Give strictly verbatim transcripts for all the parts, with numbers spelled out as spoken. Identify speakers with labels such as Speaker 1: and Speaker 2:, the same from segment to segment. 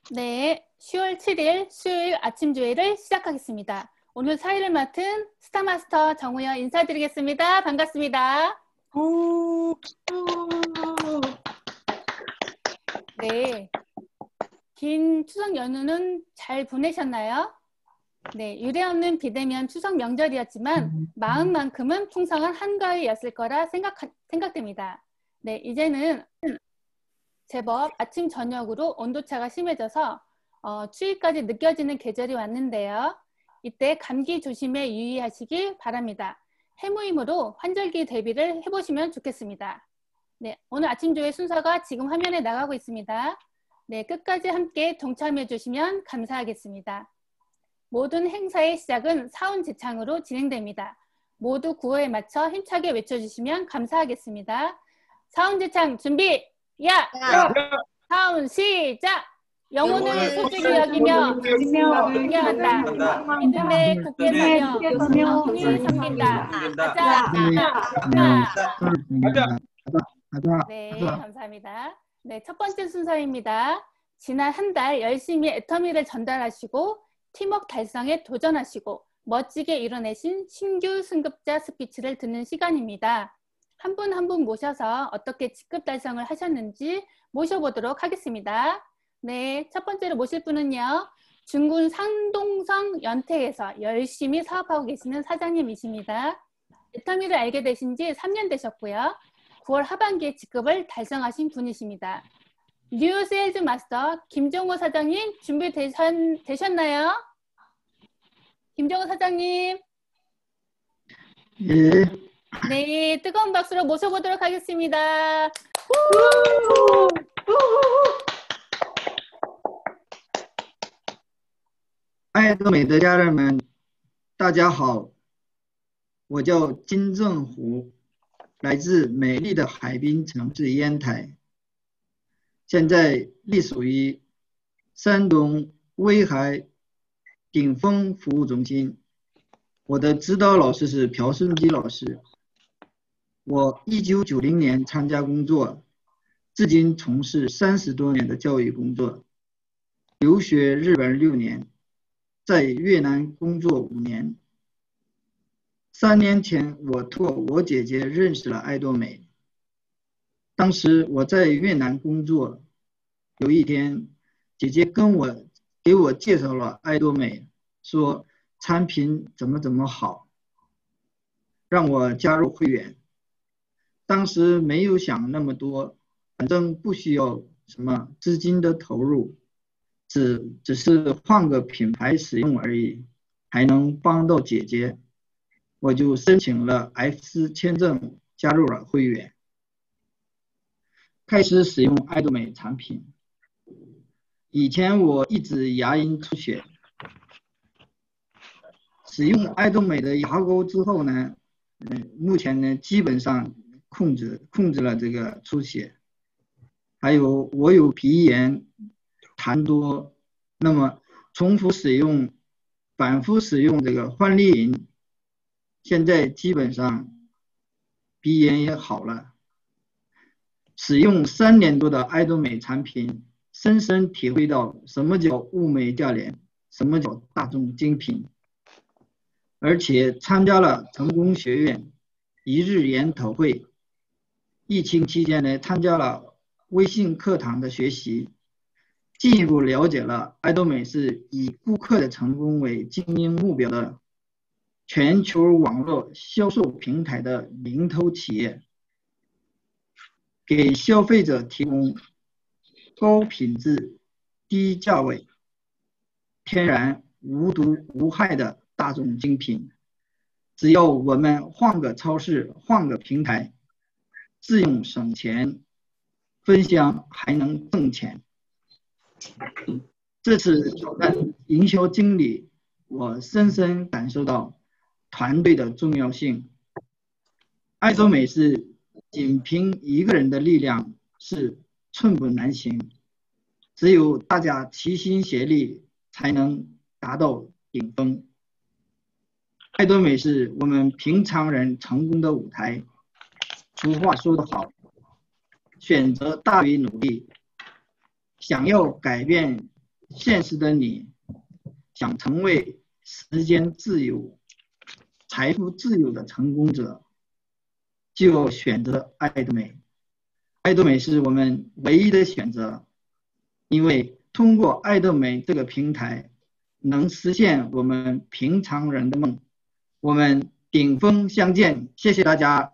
Speaker 1: 네, 시월 칠일 수요일 아침 조회를 시작하겠습니다. 오늘 사회를 맡은 스타마스터 정우영 인사드리겠습니다. 반갑습니다.
Speaker 2: 오,
Speaker 1: 네, 긴 추석 연휴는 잘 보내셨나요? 네, 유례없는 비대면 추석 명절이었지만 마음만큼은 풍성한 한가위였을 거라 생각, 생각됩니다. 네, 이제는 제법 아침 저녁으로 온도차가 심해져서 어, 추위까지 느껴지는 계절이 왔는데요. 이때 감기 조심에 유의하시길 바랍니다. 해무임으로 환절기 대비를 해보시면 좋겠습니다. 네, 오늘 아침 조회 순서가 지금 화면에 나가고 있습니다. 네, 끝까지 함께 동참해 주시면 감사하겠습니다. 모든 행사의 시작은 사운제창으로 진행됩니다. 모두 구호에 맞춰 힘차게 외쳐주시면 감사하겠습니다. 사운제창 준비! 야!
Speaker 2: 야!
Speaker 1: 사운 시작! 영혼을 소중히 여기며 존경한다. 믿음의 굳게 서며 정의를 섬긴다. 가자! 가자! 네, 감사합니다. 네, 첫 번째 순서입니다. 지난 한 달 열심히 애터미를 전달하시고 팀워크 달성에 도전하시고 멋지게 이뤄내신 신규 승급자 스피치를 듣는 시간입니다. 한 분 한 분 모셔서 어떻게 직급 달성을 하셨는지 모셔보도록 하겠습니다. 네, 첫 번째로 모실 분은요. 중군 상동성 연태에서 열심히 사업하고 계시는 사장님이십니다. 애터미를 알게 되신 지 삼 년 되셨고요. 구월 하반기에 직급을 달성하신 분이십니다. 뉴 세일즈 마스터 김정호 사장님 준비되셨나요? 김정호 사장님.
Speaker 3: 예.
Speaker 1: 네, 뜨거운 박수로 모셔보도록 하겠습니다.
Speaker 3: 爱多美的家人们，大家好，我叫金正虎，来自美丽的海滨城市烟台，现在隶属于山东威海顶峰服务中心。我的指导老师是朴顺基老师。我一九九零年参加工作，至今从事三十多年的教育工作，留学日本六年，在越南工作五年。三年前，我托我姐姐认识了爱多美。当时我在越南工作，有一天，姐姐跟我给我介绍了爱多美，说产品怎么怎么好，让我加入会员。当时没有想那么多，反正不需要什么资金的投入，只只是换个品牌使用而已，还能帮到姐姐，我就申请了 F 四 签证，加入了会员，开始使用爱多美产品。以前我一直牙龈出血，使用爱多美的牙膏之后呢，嗯，目前呢基本上控制控制了这个出血，还有我有鼻炎、痰多，那么重复使用、反复使用这个焕丽银，现在基本上鼻炎也好了。使用三年多的爱多美产品，深深体会到什么叫物美价廉，什么叫大众精品。而且参加了成功学院一日研讨会，疫情期间呢，参加了微信课堂的学习，进一步了解了爱多美是以顾客的成功为经营目标的全球网络销售平台的领头企业，给消费者提供高品质、低价位、天然无毒无害的大众精品。只要我们换个超市，换个平台，自用省钱，分享还能挣钱。这次挑战营销经理，我深深感受到团队的重要性。爱多美是仅凭一个人的力量是寸步难行，只有大家齐心协力才能达到顶峰。爱多美是我们平常人成功的舞台。俗话说得好，选择大于努力。想要改变现实的你想成为时间自由、财富自由的成功者，就选择爱多美。爱多美是我们唯一的选择，因为通过爱多美这个平台，能实现我们平常人的梦。我们顶峰相见，谢谢大家。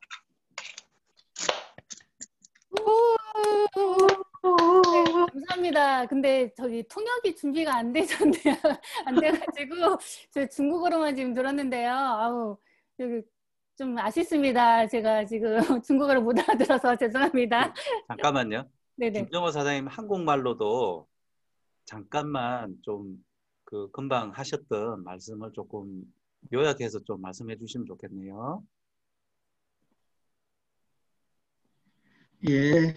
Speaker 1: 네, 감사합니다. 근데 저기 통역이 준비가 안 되셨네요. 안 돼가지고 저 중국어로만 지금 들었는데요. 아우, 여기 좀 아쉽습니다. 제가 지금 중국어를 못 알아들어서 죄송합니다.
Speaker 2: 잠깐만요.
Speaker 1: 네네.
Speaker 2: 김정호 사장님 한국말로도 잠깐만 좀 그 금방 하셨던 말씀을 조금 요약해서 좀 말씀해 주시면 좋겠네요.
Speaker 3: 예.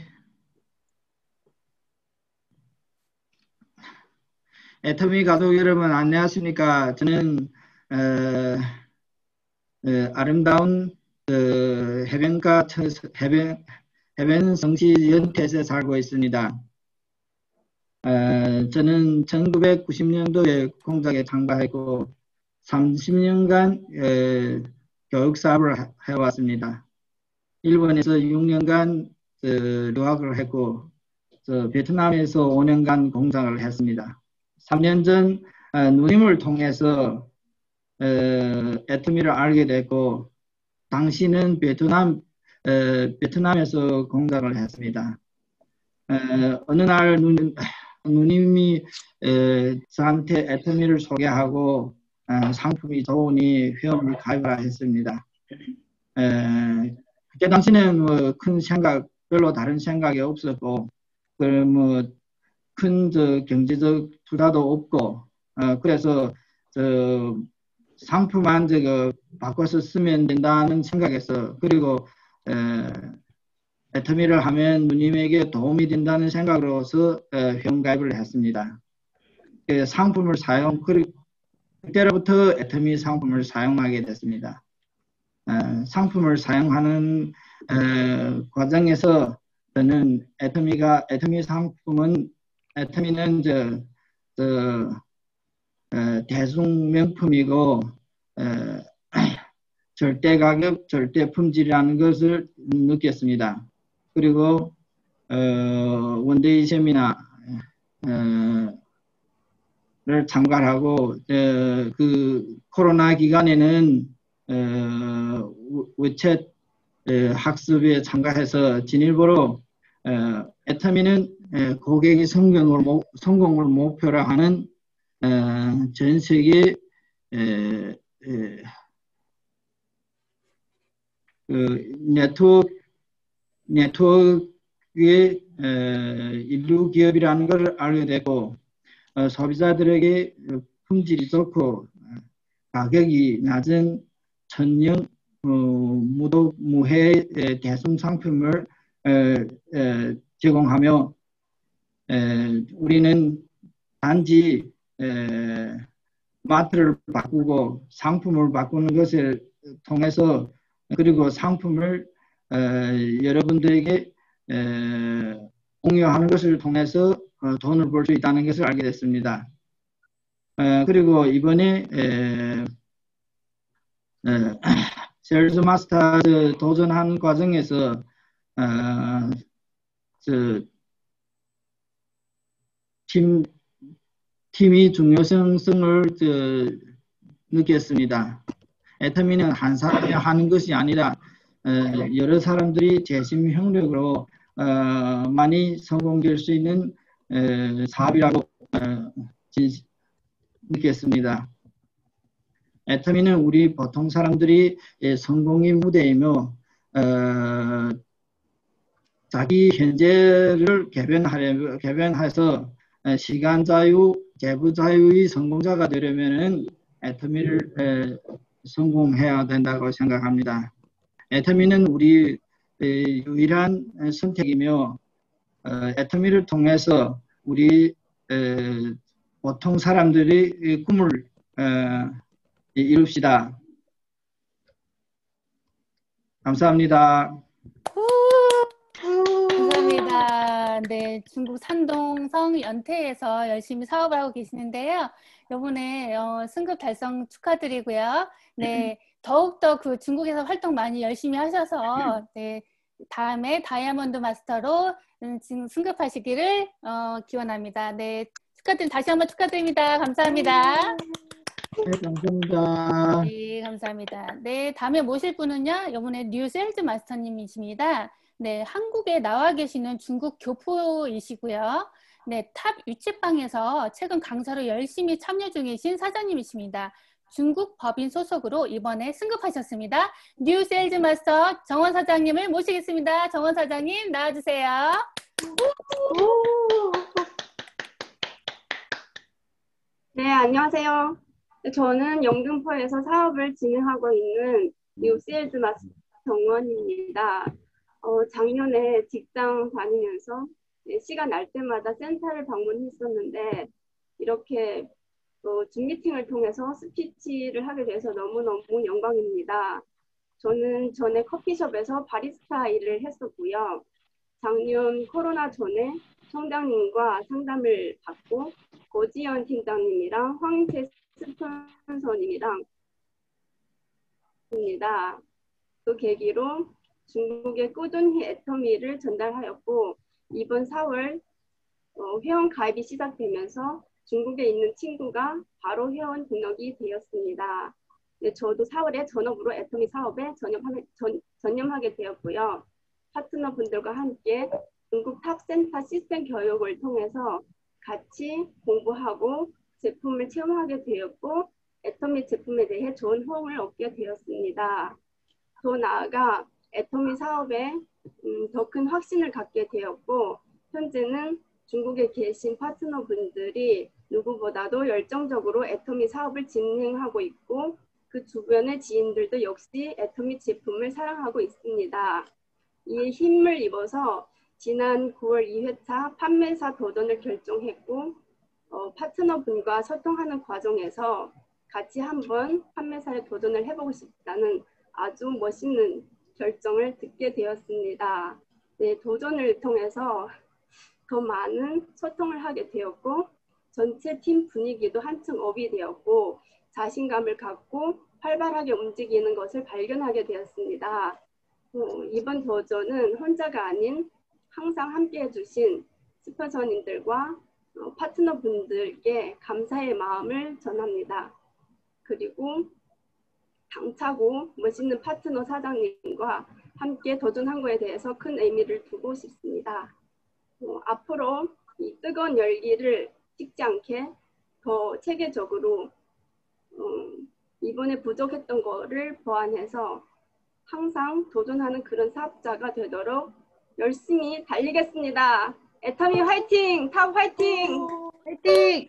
Speaker 3: 애터미 가족 여러분 안녕하십니까. 저는 어, 어, 아름다운 어, 해변가 해변, 해변 성시 연태에 살고 있습니다. 어, 저는 천구백구십 년도에 공작에 참가했고 삼십 년간 어, 교육 사업을 해왔습니다. 일본에서 육 년간 어, 유학을 했고 저, 베트남에서 오 년간 공장을 했습니다. 삼 년 전 어, 누님을 통해서 어, 애터미를 알게 됐고 당시는 베트남 어, 베트남에서 공장을 했습니다. 어, 어느 날 누님, 누님이 어, 저한테 애터미를 소개하고 어, 상품이 좋으니 회원을 가입을 했습니다. 어, 그때 당시는 뭐 큰 생각, 별로 다른 생각이 없었고 뭐 큰 저 경제적 투자도 없고 어, 그래서 저 상품만 저거 바꿔서 쓰면 된다는 생각에서 그리고 에, 애터미를 하면 누님에게 도움이 된다는 생각으로서 회원 가입을 했습니다. 그 상품을 사용 그때로부터 애터미 상품을 사용하게 됐습니다. 어, 상품을 사용하는 어, 과정에서 저는 애터미가 애터미 상품은 애터미는 저, 저 어, 대중 명품이고 어, 절대 가격, 절대 품질이라는 것을 느꼈습니다. 그리고 어, 원데이 세미나 어, 를 참가하고 어, 그 코로나 기간에는 어, 외채 어, 학습에 참가해서 진일보로 어, 애터미는 어, 고객의 성공을, 모, 성공을 목표로 하는 어, 전 세계 에, 에, 그 네트워크 네트워크의 에, 인류 기업이라는 걸 알게 되고 어, 소비자들에게 품질이 좋고 가격이 낮은 천연 어, 무독 무해 대중 상품을 에, 에, 제공하며 에, 우리는 단지 에, 마트를 바꾸고 상품을 바꾸는 것을 통해서 그리고 상품을 에, 여러분들에게 에, 공유하는 것을 통해서 어, 돈을 벌 수 있다는 것을 알게 됐습니다. 에, 그리고 이번에 에, 에, 세일즈 마스터 도전한 과정에서 어, 저, 팀, 팀이 중요성을 저, 느꼈습니다. 애터미는 한 사람이 하는 것이 아니라 어, 여러 사람들이 재심 협력으로 어, 많이 성공될 수 있는 어, 사업이라고 어, 느꼈습니다. 애터미는 우리 보통 사람들이 성공의 무대이며 어, 자기 현재를 개변하려, 개변해서 시간 자유, 재부 자유의 성공자가 되려면은 애터미를 에, 성공해야 된다고 생각합니다. 애터미는 우리 에, 유일한 선택이며 어, 애터미를 통해서 우리 에, 보통 사람들이 꿈을 에, 이룹시다. 감사합니다.
Speaker 1: 감사합니다. 네, 중국 산동성 연태에서 열심히 사업을 하고 계시는데요. 이번에 어, 승급 달성 축하드리고요. 네, 더욱더 그 중국에서 활동 많이 열심히 하셔서 네, 다음에 다이아몬드 마스터로 음, 지금 승급하시기를 어, 기원합니다. 네, 축하드립니다. 다시 한번 축하드립니다. 감사합니다.
Speaker 3: 네, 감사합니다.
Speaker 1: 네, 감사합니다. 네, 다음에 모실 분은요, 이번에 뉴 세일즈 마스터님이십니다. 네, 한국에 나와 계시는 중국 교포이시고요. 네, 탑 유치방에서 최근 강사로 열심히 참여 중이신 사장님이십니다. 중국 법인 소속으로 이번에 승급하셨습니다. 뉴 세일즈 마스터 정원 사장님을 모시겠습니다. 정원 사장님 나와주세요.
Speaker 4: 네, 안녕하세요. 저는 영등포에서 사업을 진행하고 있는 뉴 세일즈 마스터 정원입니다. 어, 작년에 직장 다니면서 시간 날 때마다 센터를 방문했었는데 이렇게 어, 줌 미팅을 통해서 스피치를 하게 돼서 너무너무 영광입니다. 저는 전에 커피숍에서 바리스타 일을 했었고요. 작년 코로나 전에 청장님과 상담을 받고 고지연 팀장님이랑 황인채 스폰서님이랑 입니다. 그 계기로 중국에 꾸준히 애터미를 전달하였고 이번 사월 어, 회원 가입이 시작되면서 중국에 있는 친구가 바로 회원 등록이 되었습니다. 네, 저도 사월에 전업으로 애터미 사업에 전념하게, 전, 전념하게 되었고요. 파트너분들과 함께 중국 탑센터 시스템 교육을 통해서 같이 공부하고 제품을 체험하게 되었고 애터미 제품에 대해 좋은 호응을 얻게 되었습니다. 더 나아가 애터미 사업에 음, 더 큰 확신을 갖게 되었고 현재는 중국에 계신 파트너분들이 누구보다도 열정적으로 애터미 사업을 진행하고 있고 그 주변의 지인들도 역시 애터미 제품을 사랑하고 있습니다. 이에 힘을 입어서 지난 구월 이 회차 판매사 도전을 결정했고 어, 파트너분과 소통하는 과정에서 같이 한번 판매사에 도전을 해보고 싶다는 아주 멋있는 결정을 듣게 되었습니다. 네, 도전을 통해서 더 많은 소통을 하게 되었고 전체 팀 분위기도 한층 업이 되었고 자신감을 갖고 활발하게 움직이는 것을 발견하게 되었습니다. 어, 이번 도전은 혼자가 아닌 항상 함께 해주신 스폰서님들과 어, 파트너분들께 감사의 마음을 전합니다. 그리고 당차고 멋있는 파트너 사장님과 함께 도전한 거에 대해서 큰 의미를 두고 싶습니다. 어, 앞으로 이 뜨거운 열기를 식지 않게 더 체계적으로 어, 이번에 부족했던 거를 보완해서 항상 도전하는 그런 사업자가 되도록 열심히 달리겠습니다. 애터미 화이팅! 탑 화이팅! 화이팅!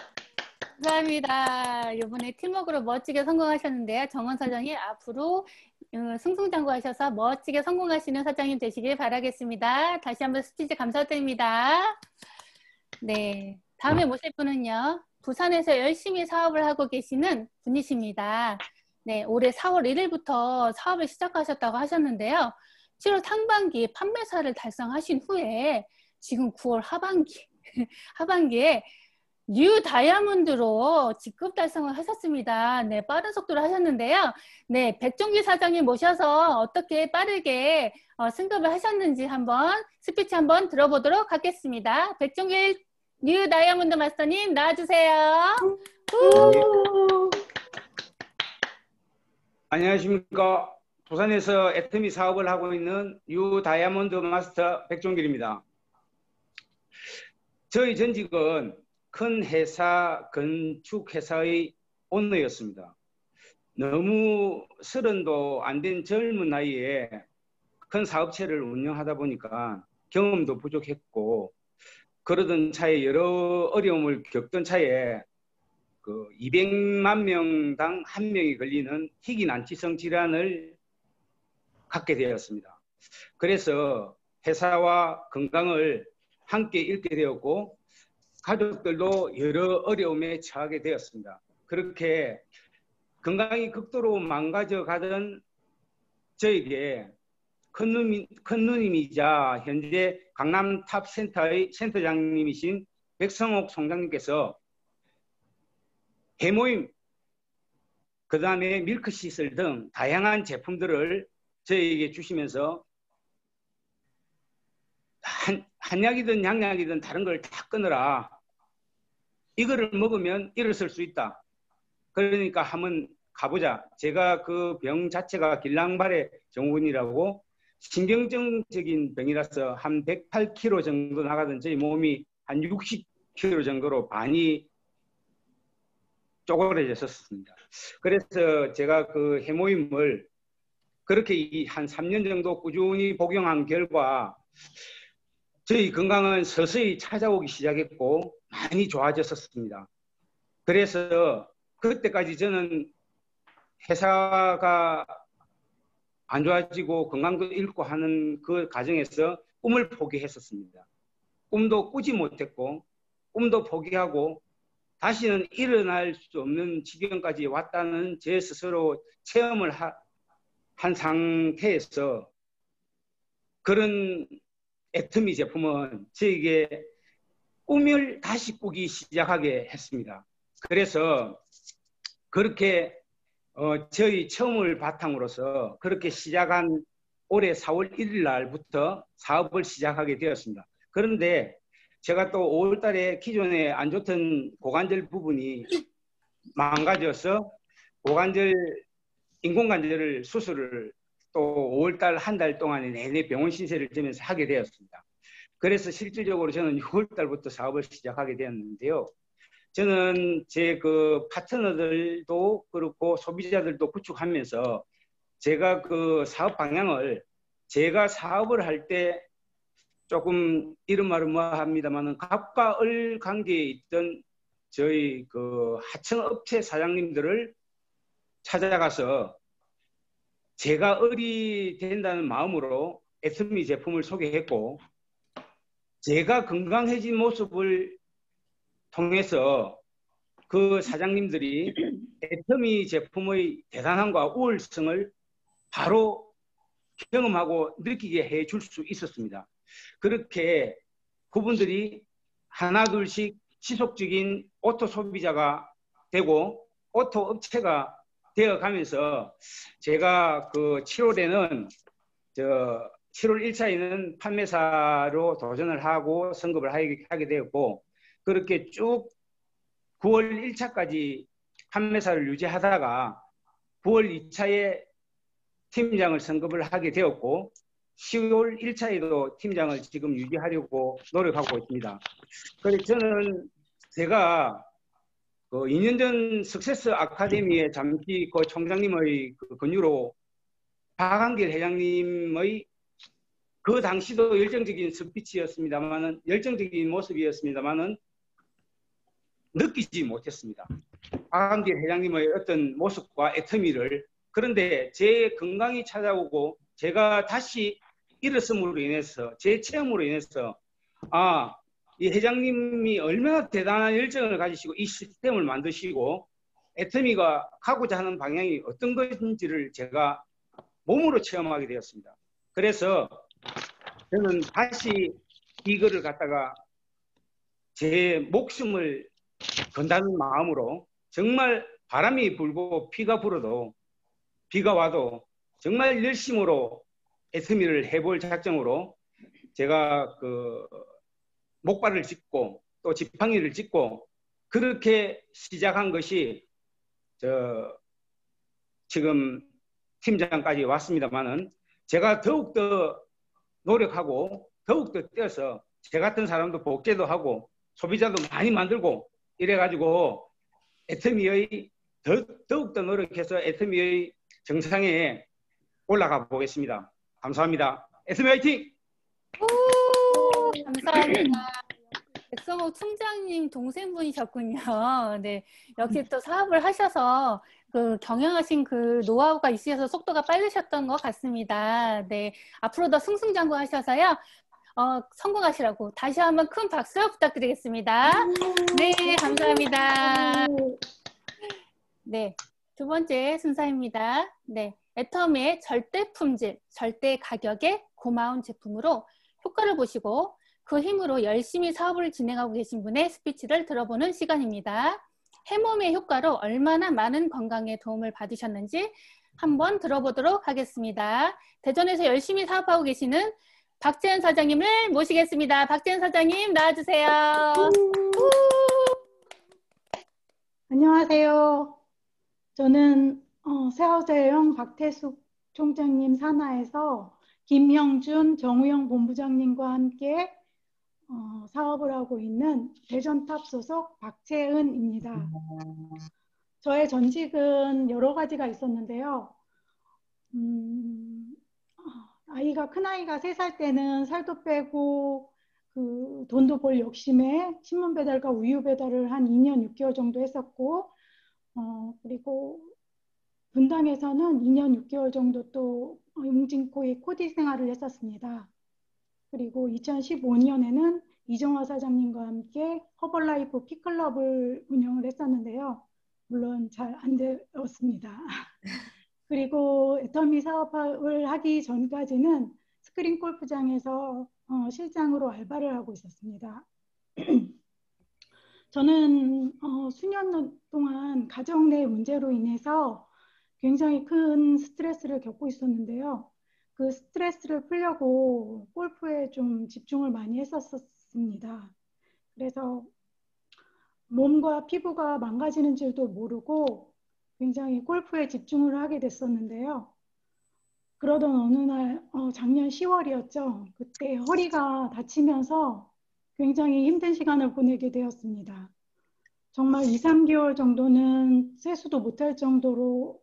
Speaker 1: 감사합니다. 이번에 팀워크로 멋지게 성공하셨는데요. 정원 사장이 앞으로 승승장구하셔서 멋지게 성공하시는 사장님 되시길 바라겠습니다. 다시 한번 스피치 감사드립니다. 네, 다음에 모실 분은요. 부산에서 열심히 사업을 하고 계시는 분이십니다. 네, 올해 사월 일일부터 사업을 시작하셨다고 하셨는데요. 칠월 상반기에 판매사를 달성하신 후에 지금 구월 하반기, 하반기에 뉴 다이아몬드로 직급 달성을 하셨습니다. 네, 빠른 속도로 하셨는데요. 네, 백종기 사장님 모셔서 어떻게 빠르게 어, 승급을 하셨는지 한번 스피치 한번 들어보도록 하겠습니다. 백종기 뉴 다이아몬드 마스터님 나와주세요.
Speaker 5: 안녕하십니까. 부산에서 애터미 사업을 하고 있는 뉴 다이아몬드 마스터 백종길입니다. 저희 전직은 큰 회사, 건축회사의 오너였습니다. 너무 서른도 안 된 젊은 나이에 큰 사업체를 운영하다 보니까 경험도 부족했고 그러던 차에 여러 어려움을 겪던 차에 그 이백만 명당 한 명이 걸리는 희귀난치성 질환을 갖게 되었습니다. 그래서 회사와 건강을 함께 잃게 되었고 가족들도 여러 어려움에 처하게 되었습니다. 그렇게 건강이 극도로 망가져 가던 저에게 큰, 누님, 큰 누님이자 현재 강남 탑센터의 센터장님이신 백성옥 총장님께서 해모임, 그 다음에 밀크시슬 등 다양한 제품들을 저희에게 주시면서 한, 한약이든 양약이든 다른 걸 다 끊어라. 이거를 먹으면 일어설 수 있다. 그러니까 한번 가보자. 제가 그 병 자체가 길랑발의 증후군이라고 신경증적인 병이라서 한 백팔 킬로그램 정도 나가던 저희 몸이 한 육십 킬로그램 정도로 많이 쪼그라졌었습니다. 그래서 제가 그 해모임을 그렇게 한 삼 년 정도 꾸준히 복용한 결과 저희 건강은 서서히 찾아오기 시작했고 많이 좋아졌었습니다. 그래서 그때까지 저는 회사가 안 좋아지고 건강도 잃고 하는 그 과정에서 꿈을 포기했었습니다. 꿈도 꾸지 못했고 꿈도 포기하고 다시는 일어날 수 없는 지경까지 왔다는 제 스스로 체험을 하, 한 상태에서 그런 애터미 제품은 저에게 꿈을 다시 꾸기 시작하게 했습니다. 그래서 그렇게 어, 저희 처음을 바탕으로서 그렇게 시작한 올해 사월 일일 날부터 사업을 시작하게 되었습니다. 그런데 제가 또 오월 달에 기존에 안 좋던 고관절 부분이 망가져서 고관절, 인공관절을 수술을 또 오월 달 한 달 동안에 내내 병원 신세를 지면서 하게 되었습니다. 그래서 실질적으로 저는 유월 달부터 사업을 시작하게 되었는데요. 저는 제 그 파트너들도 그렇고 소비자들도 구축하면서 제가 그 사업 방향을 제가 사업을 할 때 조금 이런 말은 뭐 합니다만은 갑과 을 관계에 있던 저희 그 하청 업체 사장님들을 찾아가서 제가 을이 된다는 마음으로 애터미 제품을 소개했고 제가 건강해진 모습을 통해서 그 사장님들이 애터미 제품의 대단함과 우월성을 바로 경험하고 느끼게 해줄 수 있었습니다. 그렇게 그분들이 하나 둘씩 지속적인 오토 소비자가 되고 오토 업체가 되어가면서 제가 그 칠월에는 저 칠월 일 차에는 판매사로 도전을 하고 선급을 하게 되었고 그렇게 쭉 구월 일 차까지 판매사를 유지하다가 구월 이 차에 팀장을 선급을 하게 되었고 시월 일 차에도 팀장을 지금 유지하려고 노력하고 있습니다. 그래서 저는 제가 그 이 년 전 석세스 아카데미에 잠시 그 총장님의 그 권유로 박한길 회장님의 그 당시도 열정적인 스피치였습니다만은 열정적인 모습이었습니다만은 느끼지 못했습니다. 박한길 회장님의 어떤 모습과 애터미를. 그런데 제 건강이 찾아오고 제가 다시 일었음으로 인해서 제 체험으로 인해서 아, 이 회장님이 얼마나 대단한 열정을 가지시고 이 시스템을 만드시고 애터미가 가고자 하는 방향이 어떤 것인지를 제가 몸으로 체험하게 되었습니다. 그래서 저는 다시 이거를 갖다가 제 목숨을 건다는 마음으로 정말 바람이 불고 피가 불어도 비가 와도 정말 열심으로 애터미를 해볼 작정으로 제가 그 목발을 짚고 또 지팡이를 짚고 그렇게 시작한 것이 저 지금 팀장까지 왔습니다만은 제가 더욱더 노력하고 더욱더 뛰어서 제 같은 사람도 복제도 하고 소비자도 많이 만들고 이래가지고 애터미의 더, 더욱더 노력해서 애터미의 정상에 올라가 보겠습니다. 감사합니다. 애터미 화이팅!
Speaker 1: 오, 감사합니다. 백성옥 총장님 동생분이셨군요. 네, 역시 또 사업을 하셔서 그 경영하신 그 노하우가 있으셔서 속도가 빠르셨던 것 같습니다. 네, 앞으로 더 승승장구하셔서요. 어, 성공하시라고 다시 한번 큰 박수 부탁드리겠습니다. 네, 감사합니다. 네, 두 번째 순서입니다. 네, 애터미의 절대 품질, 절대 가격의 고마운 제품으로 효과를 보시고 그 힘으로 열심히 사업을 진행하고 계신 분의 스피치를 들어보는 시간입니다. 해몸의 효과로 얼마나 많은 건강에 도움을 받으셨는지 한번 들어보도록 하겠습니다. 대전에서 열심히 사업하고 계시는 박재현 사장님을 모시겠습니다. 박재현 사장님 나와주세요.
Speaker 6: 안녕하세요. 저는 어, 세화제형 박태숙 총장님 산하에서 김형준 정우영 본부장님과 함께 어, 사업을 하고 있는 대전탑 소속 박채은입니다. 저의 전직은 여러 가지가 있었는데요. 음, 아이가 큰아이가 세 살 때는 살도 빼고 그 돈도 벌 욕심에 신문 배달과 우유 배달을 한 이 년 육 개월 정도 했었고, 어, 그리고 분당에서는 이 년 육 개월 정도 또 웅진코의 코디 생활을 했었습니다. 그리고 이천십오 년에는 이정화 사장님과 함께 허벌라이프 피클럽을 운영을 했었는데요. 물론 잘 안 되었습니다. 그리고 애터미 사업을 하기 전까지는 스크린 골프장에서 어, 실장으로 알바를 하고 있었습니다. 저는 어, 수년 동안 가정 내 문제로 인해서 굉장히 큰 스트레스를 겪고 있었는데요. 그 스트레스를 풀려고 골프에 좀 집중을 많이 했었습니다. 그래서 몸과 피부가 망가지는 줄도 모르고 굉장히 골프에 집중을 하게 됐었는데요. 그러던 어느 날 어, 작년 시월이었죠. 그때 허리가 다치면서 굉장히 힘든 시간을 보내게 되었습니다. 정말 이, 삼 개월 정도는 세수도 못할 정도로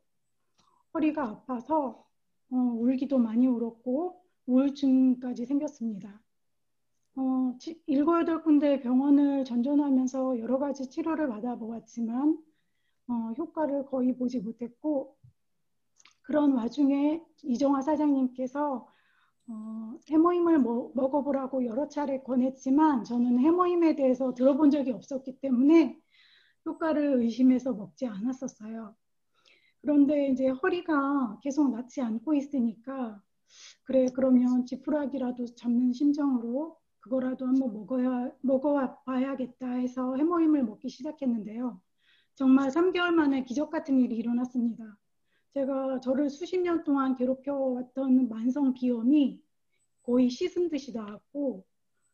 Speaker 6: 허리가 아파서 어, 울기도 많이 울었고 우울증까지 생겼습니다. 어, 일곱, 여덟 군데 병원을 전전하면서 여러 가지 치료를 받아보았지만 어, 효과를 거의 보지 못했고, 그런 와중에 이정화 사장님께서 어, 해모임을 뭐, 먹어보라고 여러 차례 권했지만 저는 해모임에 대해서 들어본 적이 없었기 때문에 효과를 의심해서 먹지 않았었어요. 그런데 이제 허리가 계속 낫지 않고 있으니까 그래 그러면 지푸라기라도 잡는 심정으로 그거라도 한번 먹어야, 먹어봐야겠다 해서 해모임을 먹기 시작했는데요. 정말 삼 개월 만에 기적 같은 일이 일어났습니다. 제가 저를 수십 년 동안 괴롭혀왔던 만성 비염이 거의 씻은 듯이 나았고,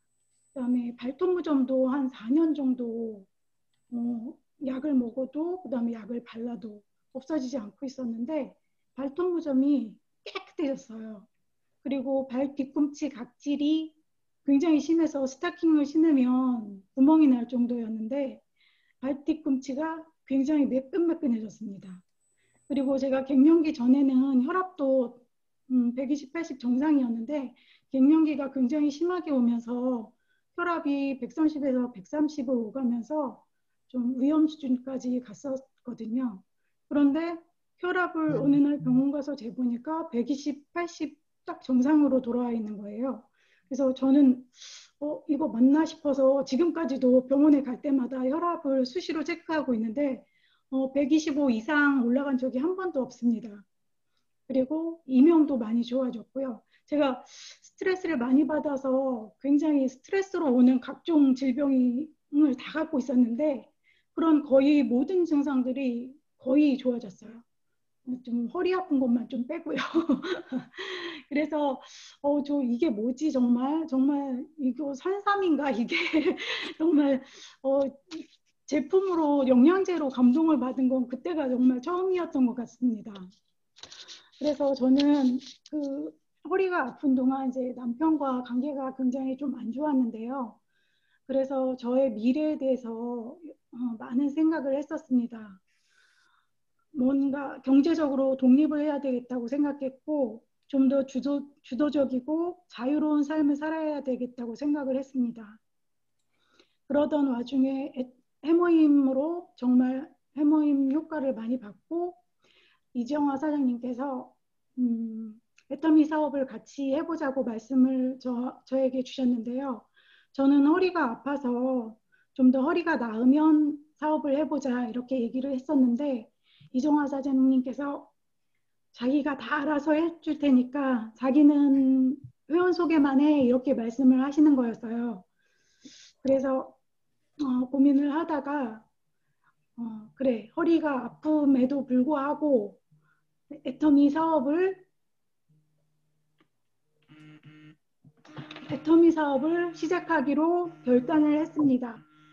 Speaker 6: 그다음에 발톱 무좀도 한 사 년 정도 어, 약을 먹어도 그다음에 약을 발라도 없어지지 않고 있었는데 발톱 무좀이 깨끗해졌어요. 그리고 발 뒤꿈치 각질이 굉장히 심해서 스타킹을 신으면 구멍이 날 정도였는데 발 뒤꿈치가 굉장히 매끈매끈해졌습니다. 그리고 제가 갱년기 전에는 혈압도 음, 백이십, 팔십 정상이었는데 갱년기가 굉장히 심하게 오면서 혈압이 백삼십에서 백삼십을 오가면서 좀 위험 수준까지 갔었거든요. 그런데 혈압을 어느 날 병원 가서 재보니까 백이십, 팔십 딱 정상으로 돌아와 있는 거예요. 그래서 저는 어, 이거 맞나 싶어서 지금까지도 병원에 갈 때마다 혈압을 수시로 체크하고 있는데 어, 백이십오 이상 올라간 적이 한 번도 없습니다. 그리고 이명도 많이 좋아졌고요. 제가 스트레스를 많이 받아서 굉장히 스트레스로 오는 각종 질병을 다 갖고 있었는데 그런 거의 모든 증상들이 거의 좋아졌어요. 좀 허리 아픈 것만 좀 빼고요. 그래서 어, 저 이게 뭐지 정말 정말 이거 산삼인가 이게 정말 어, 제품으로 영양제로 감동을 받은 건 그때가 정말 처음이었던 것 같습니다. 그래서 저는 그 허리가 아픈 동안 이제 남편과 관계가 굉장히 좀 안 좋았는데요. 그래서 저의 미래에 대해서 어, 많은 생각을 했었습니다. 뭔가 경제적으로 독립을 해야 되겠다고 생각했고 좀 더 주도, 주도적이고 자유로운 삶을 살아야 되겠다고 생각을 했습니다. 그러던 와중에 해모임으로 정말 해모임 효과를 많이 받고 이정화 사장님께서 음, 애터미 사업을 같이 해보자고 말씀을 저, 저에게 주셨는데요. 저는 허리가 아파서 좀 더 허리가 나으면 사업을 해보자 이렇게 얘기를 했었는데 이정화 사장님께서 자기가 다 알아서 해줄 테니까 자기는 회원 소개만에 이렇게 말씀을 하시는 거였어요. 그래서 어, 고민을 하다가 어, 그래, 허리가 아픔에도 불구하고 애터미 사업을 애터미 사업을 시작하기로 결단을 했습니다.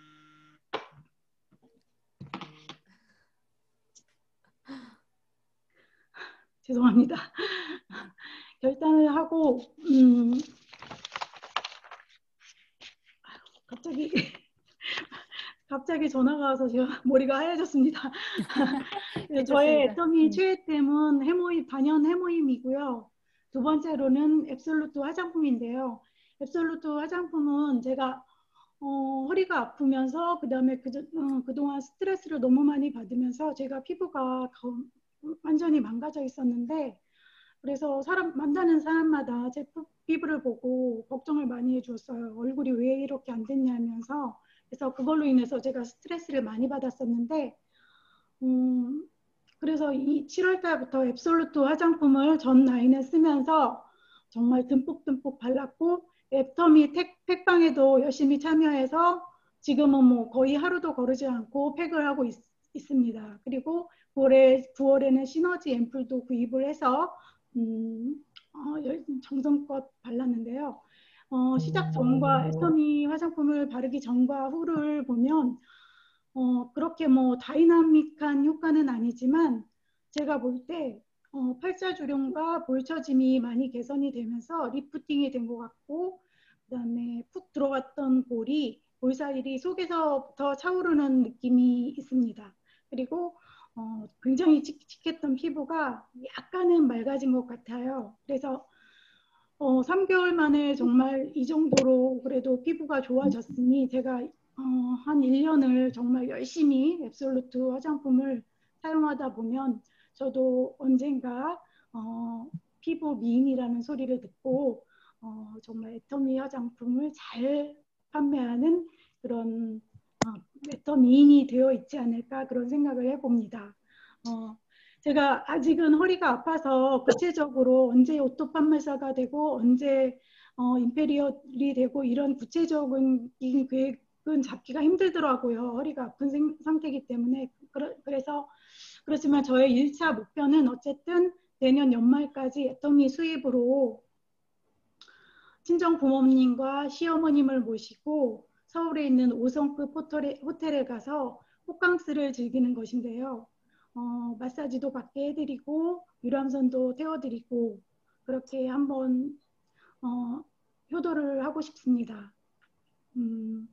Speaker 6: 죄송합니다. 결단을 하고 음, 갑자기 갑자기 전화가 와서 제가 머리가 하얘졌습니다. 저의 애터미 최애템은 해모임, 단연 해모임이고요. 두 번째로는 앱솔루트 화장품인데요. 앱솔루트 화장품은 제가 어, 허리가 아프면서 그 다음에 그, 어, 그동안 스트레스를 너무 많이 받으면서 제가 피부가 완전히 망가져 있었는데, 그래서 사람 만나는 사람마다 제 피부를 보고 걱정을 많이 해주었어요. 얼굴이 왜 이렇게 안 됐냐면서. 그래서 그걸로 인해서 제가 스트레스를 많이 받았었는데, 음, 그래서 이 칠월 달부터 앱솔루트 화장품을 전 라인에 쓰면서 정말 듬뿍듬뿍 발랐고, 애터미 택, 팩방에도 열심히 참여해서 지금은 뭐 거의 하루도 거르지 않고 팩을 하고 있, 있습니다. 그리고 구월에, 구월에는 시너지 앰플도 구입을 해서 음, 어, 정성껏 발랐는데요. 어, 시작 전과 애터미 화장품을 바르기 전과 후를 보면 어, 그렇게 뭐 다이나믹한 효과는 아니지만 제가 볼 때 어, 팔자주름과 볼처짐이 많이 개선이 되면서 리프팅이 된 것 같고, 그 다음에 푹 들어갔던 볼이 볼살이 속에서부터 차오르는 느낌이 있습니다. 그리고 어, 굉장히 칙칙했던 피부가 약간은 맑아진 것 같아요. 그래서 어, 삼 개월 만에 정말 이 정도로 그래도 피부가 좋아졌으니 제가 어, 한 일 년을 정말 열심히 앱솔루트 화장품을 사용하다 보면 저도 언젠가 어, 피부 미인이라는 소리를 듣고 어, 정말 애터미 화장품을 잘 판매하는 그런 어, 애터미인이 되어 있지 않을까 그런 생각을 해봅니다. 어, 제가 아직은 허리가 아파서 구체적으로 언제 오토 판매사가 되고 언제 어, 임페리얼이 되고 이런 구체적인 계획은 잡기가 힘들더라고요. 허리가 아픈 생, 상태이기 때문에. 그러, 그래서 그렇지만 저의 일 차 목표는 어쨌든 내년 연말까지 애터미 수입으로 친정 부모님과 시어머님을 모시고 서울에 있는 오 성급 호텔에, 호텔에 가서 호캉스를 즐기는 것인데요. 어, 마사지도 받게 해드리고 유람선도 태워드리고 그렇게 한번 어, 효도를 하고 싶습니다. 음,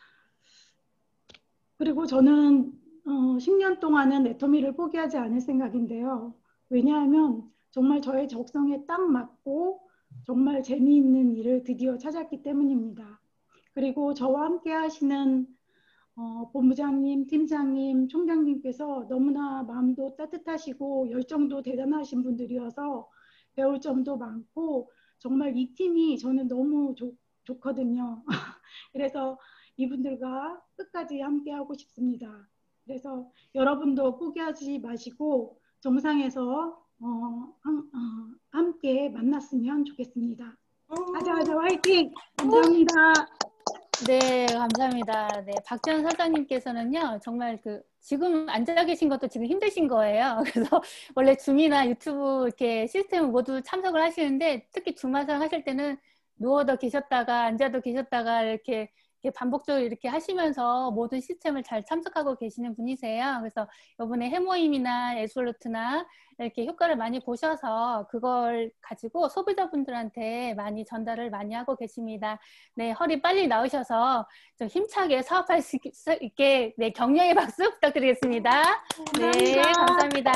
Speaker 6: 그리고 저는 어, 십 년 동안은 애터미를 포기하지 않을 생각인데요. 왜냐하면 정말 저의 적성에 딱 맞고 정말 재미있는 일을 드디어 찾았기 때문입니다. 그리고 저와 함께 하시는 어, 본부장님, 팀장님, 총장님께서 너무나 마음도 따뜻하시고 열정도 대단하신 분들이어서 배울 점도 많고 정말 이 팀이 저는 너무 좋, 좋거든요. 그래서 이분들과 끝까지 함께 하고 싶습니다. 그래서 여러분도 포기하지 마시고 정상에서 어, 함, 어, 함께 만났으면 좋겠습니다. 하자 하자 화이팅! 감사합니다.
Speaker 1: 네, 감사합니다. 네, 박지원 사장님께서는요, 정말 그, 지금 앉아 계신 것도 지금 힘드신 거예요. 그래서 원래 줌이나 유튜브 이렇게 시스템 모두 참석을 하시는데, 특히 줌화상 하실 때는 누워도 계셨다가, 앉아도 계셨다가, 이렇게, 이렇게 반복적으로 이렇게 하시면서 모든 시스템을 잘 참석하고 계시는 분이세요. 그래서 이번에 해모임이나 앱솔루트나 이렇게 효과를 많이 보셔서 그걸 가지고 소비자분들한테 많이 전달을 많이 하고 계십니다. 네, 허리 빨리 나오셔서 좀 힘차게 사업할 수 있게 네, 격려의 박수 부탁드리겠습니다. 네, 감사합니다.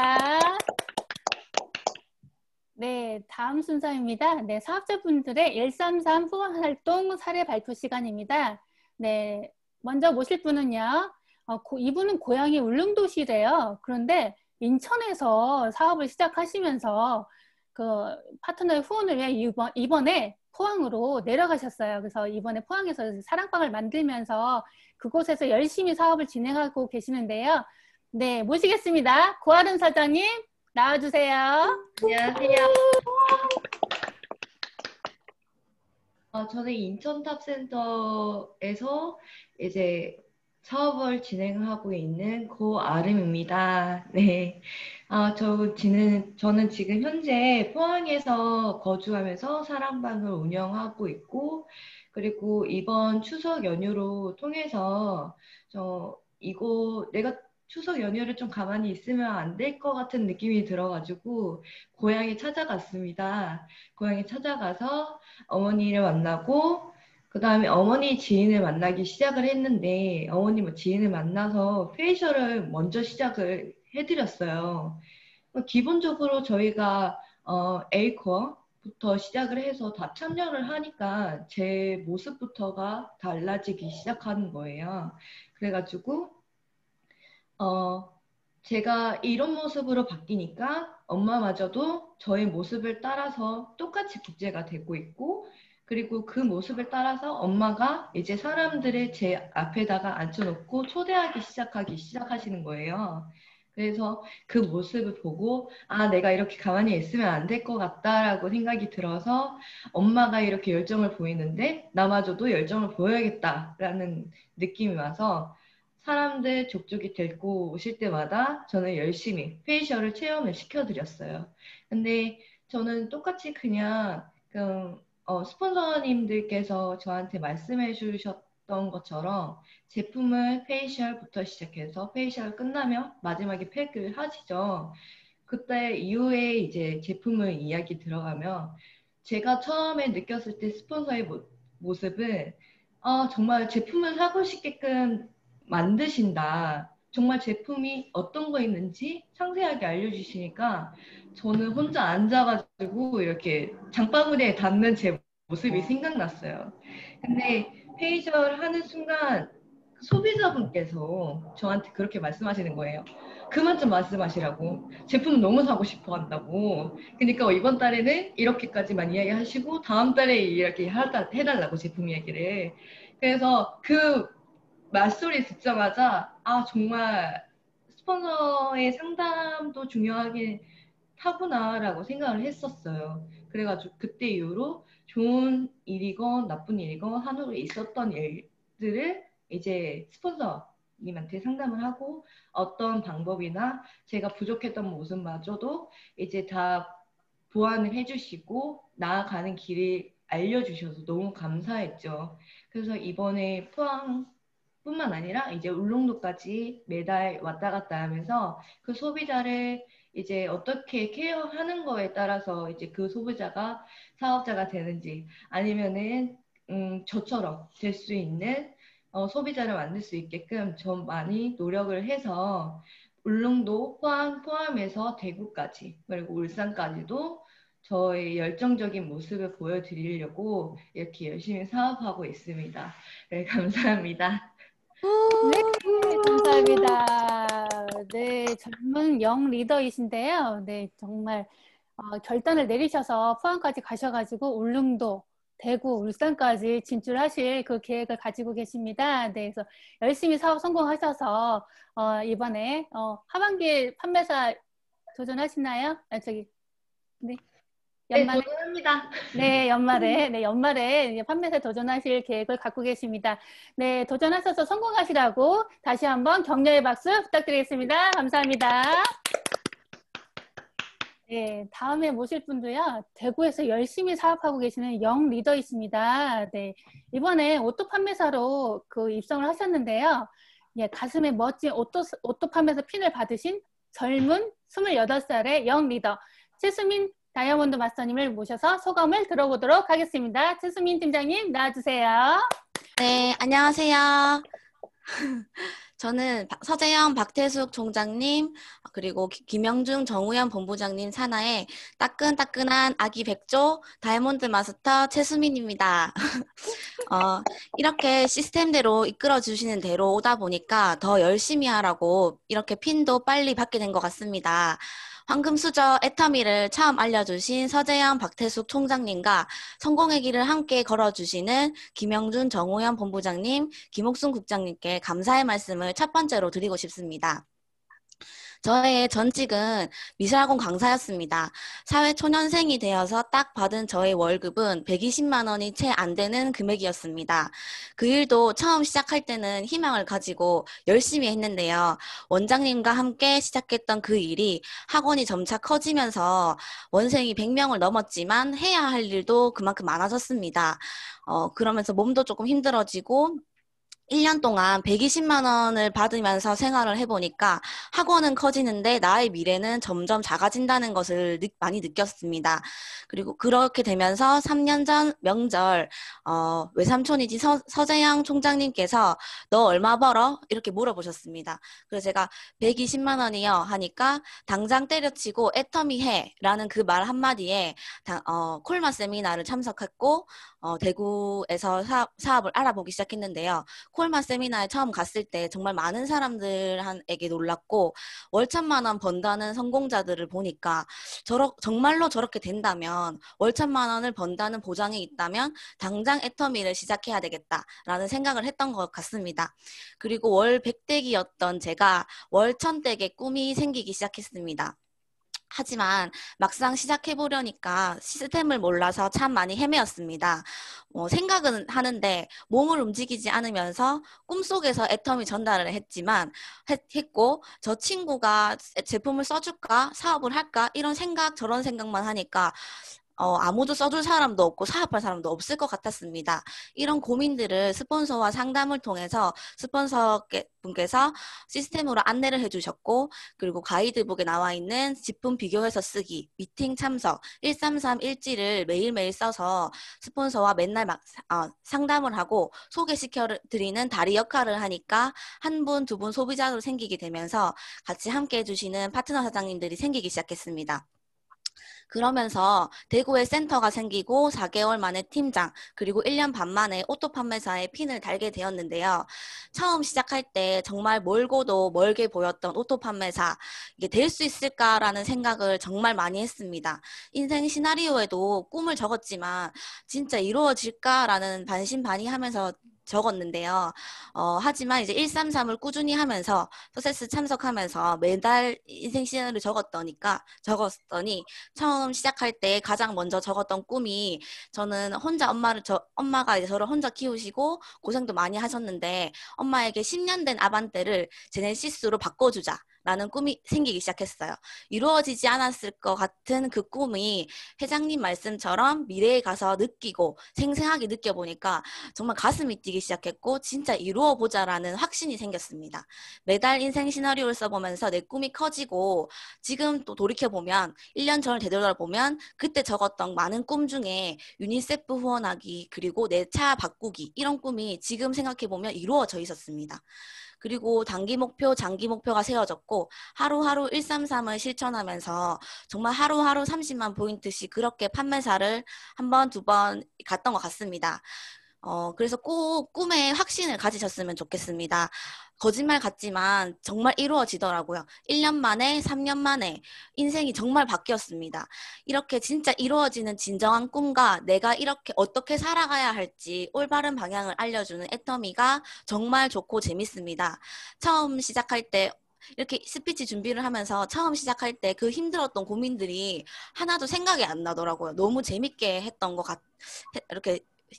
Speaker 1: 네, 다음 순서입니다. 네, 사업자분들의 일삼삼 후원활동 사례 발표 시간입니다. 네, 먼저 모실 분은요. 어, 고, 이분은 고향이 울릉도시래요. 그런데 인천에서 사업을 시작하시면서 그 파트너의 후원을 위해 이번, 이번에 포항으로 내려가셨어요. 그래서 이번에 포항에서 사랑방을 만들면서 그곳에서 열심히 사업을 진행하고 계시는데요. 네, 모시겠습니다. 고아름 사장님 나와주세요.
Speaker 7: 안녕하세요. 어, 저는 인천탑센터에서 이제 사업을 진행하고 있는 고아름입니다. 네. 아, 저, 지는, 저는 지금 현재 포항에서 거주하면서 사랑방을 운영하고 있고, 그리고 이번 추석 연휴로 통해서, 저, 이거, 내가 추석 연휴를 좀 가만히 있으면 안 될 것 같은 느낌이 들어가지고, 고향에 찾아갔습니다. 고향에 찾아가서 어머니를 만나고, 그 다음에 어머니 지인을 만나기 시작을 했는데 어머니 뭐 지인을 만나서 페이셜을 먼저 시작을 해드렸어요. 기본적으로 저희가 어, A코어부터 시작을 해서 다 참여를 하니까 제 모습부터가 달라지기 시작하는 거예요. 그래가지고 어, 제가 이런 모습으로 바뀌니까 엄마마저도 저의 모습을 따라서 똑같이 국제가 되고 있고 그리고 그 모습을 따라서 엄마가 이제 사람들을 제 앞에다가 앉혀놓고 초대하기 시작하기 시작하시는 거예요. 그래서 그 모습을 보고 아 내가 이렇게 가만히 있으면 안 될 것 같다라고 생각이 들어서 엄마가 이렇게 열정을 보이는데 나마저도 열정을 보여야겠다라는 느낌이 와서 사람들 족족이 데리고 오실 때마다 저는 열심히 페이셜을 체험을 시켜드렸어요. 근데 저는 똑같이 그냥 그 어, 스폰서님들께서 저한테 말씀해 주셨던 것처럼 제품을 페이셜부터 시작해서 페이셜 끝나면 마지막에 팩을 하시죠. 그때 이후에 이제 제품을 이야기 들어가면 제가 처음에 느꼈을 때 스폰서의 모, 모습은 아, 정말 제품을 사고 싶게끔 만드신다. 정말 제품이 어떤 거 있는지 상세하게 알려주시니까 저는 혼자 앉아가지고 이렇게 장바구니에 담는 제 모습이 생각났어요. 근데 페이셜 하는 순간 소비자분께서 저한테 그렇게 말씀하시는 거예요. 그만 좀 말씀하시라고. 제품 너무 사고 싶어 한다고. 그러니까 이번 달에는 이렇게까지만 이야기하시고 다음 달에 이렇게 해달라고 제품 이야기를. 그래서 그 말소리 듣자마자 아 정말 스폰서의 상담도 중요하긴 하구나라고 생각을 했었어요. 그래가지고 그때 이후로 좋은 일이건 나쁜 일이건 한우에 있었던 일들을 이제 스폰서님한테 상담을 하고 어떤 방법이나 제가 부족했던 모습마저도 이제 다 보완을 해주시고 나아가는 길을 알려주셔서 너무 감사했죠. 그래서 이번에 포항 뿐만 아니라 이제 울릉도까지 매달 왔다 갔다 하면서 그 소비자를 이제 어떻게 케어하는 거에 따라서 이제 그 소비자가 사업자가 되는지 아니면은 음, 저처럼 될 수 있는 어, 소비자를 만들 수 있게끔 좀 많이 노력을 해서 울릉도, 포항 포함해서 대구까지 그리고 울산까지도 저의 열정적인 모습을 보여드리려고 이렇게 열심히 사업하고 있습니다. 네, 감사합니다.
Speaker 1: 네, 감사합니다. 네, 젊은 영 리더이신데요. 네, 정말 어, 결단을 내리셔서 포항까지 가셔가지고 울릉도, 대구, 울산까지 진출하실 그 계획을 가지고 계십니다. 네, 그래서 열심히 사업 성공하셔서 어, 이번에 어, 하반기 판매사 도전하시나요? 아, 저기, 네.
Speaker 7: 연말에? 네, 도전합니다.
Speaker 1: 네, 연말에, 네, 연말에 판매사에 도전하실 계획을 갖고 계십니다. 네, 도전하셔서 성공하시라고 다시 한번 격려의 박수 부탁드리겠습니다. 감사합니다. 네, 다음에 모실 분도요, 대구에서 열심히 사업하고 계시는 영 리더이십니다. 네, 이번에 오토 판매사로 그 입성을 하셨는데요. 예, 가슴에 멋진 오토, 오토 판매사 핀을 받으신 젊은 스물여덟 살의 영 리더, 최수민 다이아몬드 마스터님을 모셔서 소감을 들어보도록 하겠습니다. 최수민 팀장님 나와주세요.
Speaker 8: 네, 안녕하세요. 저는 서재영, 박태숙 총장님, 그리고 김영중, 정우현 본부장님 산하에 따끈따끈한 아기 백조 다이아몬드 마스터 최수민입니다. 어, 이렇게 시스템대로 이끌어주시는 대로 오다 보니까 더 열심히 하라고 이렇게 핀도 빨리 받게 된 것 같습니다. 황금수저 애터미를 처음 알려주신 서재영, 박태숙 총장님과 성공의 길을 함께 걸어주시는 김영준, 정호연 본부장님, 김옥순 국장님께 감사의 말씀을 첫 번째로 드리고 싶습니다. 저의 전직은 미술학원 강사였습니다. 사회초년생이 되어서 딱 받은 저의 월급은 백이십만 원이 채 안 되는 금액이었습니다. 그 일도 처음 시작할 때는 희망을 가지고 열심히 했는데요. 원장님과 함께 시작했던 그 일이 학원이 점차 커지면서 원생이 백 명을 넘었지만 해야 할 일도 그만큼 많아졌습니다. 어, 그러면서 몸도 조금 힘들어지고 일 년 동안 백이십만 원을 받으면서 생활을 해보니까 학원은 커지는데 나의 미래는 점점 작아진다는 것을 느, 많이 느꼈습니다. 그리고 그렇게 되면서 삼 년 전 명절 어, 외삼촌이지 서, 서재영 총장님께서 너 얼마 벌어? 이렇게 물어보셨습니다. 그래서 제가 백이십만 원이요 하니까 당장 때려치고 애터미 해 라는 그 말 한마디에 다, 어, 콜마 세미나를 참석했고 어, 대구에서 사업, 사업을 알아보기 시작했는데요. 콜마 세미나에 처음 갔을 때 정말 많은 사람들에게 놀랐고 월 천만 원 번다는 성공자들을 보니까 저러, 정말로 저렇게 된다면 월 천만 원을 번다는 보장이 있다면 당장 애터미를 시작해야 되겠다라는 생각을 했던 것 같습니다. 그리고 월 백대기였던 제가 월 천대의 꿈이 생기기 시작했습니다. 하지만 막상 시작해보려니까 시스템을 몰라서 참 많이 헤매었습니다. 어, 생각은 하는데 몸을 움직이지 않으면서 꿈속에서 애터미 전달을 했지만 했, 했고 저 친구가 제품을 써줄까? 사업을 할까? 이런 생각 저런 생각만 하니까 어, 아무도 써줄 사람도 없고 사업할 사람도 없을 것 같았습니다. 이런 고민들을 스폰서와 상담을 통해서 스폰서분께서 시스템으로 안내를 해주셨고 그리고 가이드북에 나와 있는 제품 비교해서 쓰기, 미팅 참석, 일삼삼 일지를 매일매일 써서 스폰서와 맨날 막, 어, 상담을 하고 소개시켜드리는 다리 역할을 하니까 한 분, 두 분 소비자로 생기게 되면서 같이 함께 해주시는 파트너 사장님들이 생기기 시작했습니다. 그러면서 대구에 센터가 생기고 사 개월 만에 팀장, 그리고 일 년 반 만에 오토 판매사에 핀을 달게 되었는데요. 처음 시작할 때 정말 멀고도 멀게 보였던 오토 판매사, 이게 될 수 있을까라는 생각을 정말 많이 했습니다. 인생 시나리오에도 꿈을 적었지만 진짜 이루어질까라는 반신반의하면서 적었는데요. 어, 하지만 이제 일삼삼을 꾸준히 하면서 프로세스 참석하면서 매달 인생 시나리오를 적었더니까 적었더니 처음 시작할 때 가장 먼저 적었던 꿈이 저는 혼자 엄마를 저 엄마가 이제 저를 혼자 키우시고 고생도 많이 하셨는데 엄마에게 십 년 된 아반떼를 제네시스로 바꿔주자. 라는 꿈이 생기기 시작했어요. 이루어지지 않았을 것 같은 그 꿈이 회장님 말씀처럼 미래에 가서 느끼고 생생하게 느껴보니까 정말 가슴이 뛰기 시작했고 진짜 이루어보자라는 확신이 생겼습니다. 매달 인생 시나리오를 써보면서 내 꿈이 커지고 지금 또 돌이켜보면 일 년 전을 되돌아보면 그때 적었던 많은 꿈 중에 유니세프 후원하기 그리고 내 차 바꾸기 이런 꿈이 지금 생각해보면 이루어져 있었습니다. 그리고 단기 목표, 장기 목표가 세워졌고 하루하루 일삼삼을 실천하면서 정말 하루하루 삼십만 포인트씩 그렇게 판매사를 한 번, 두 번 갔던 것 같습니다. 어, 그래서 꼭 꿈에 확신을 가지셨으면 좋겠습니다. 거짓말 같지만 정말 이루어지더라고요. 일 년 만에, 삼 년 만에 인생이 정말 바뀌었습니다. 이렇게 진짜 이루어지는 진정한 꿈과 내가 이렇게 어떻게 살아가야 할지 올바른 방향을 알려주는 애터미가 정말 좋고 재밌습니다. 처음 시작할 때 이렇게 스피치 준비를 하면서 처음 시작할 때 그 힘들었던 고민들이 하나도 생각이 안 나더라고요. 너무 재밌게 했던 것 같, 이렇게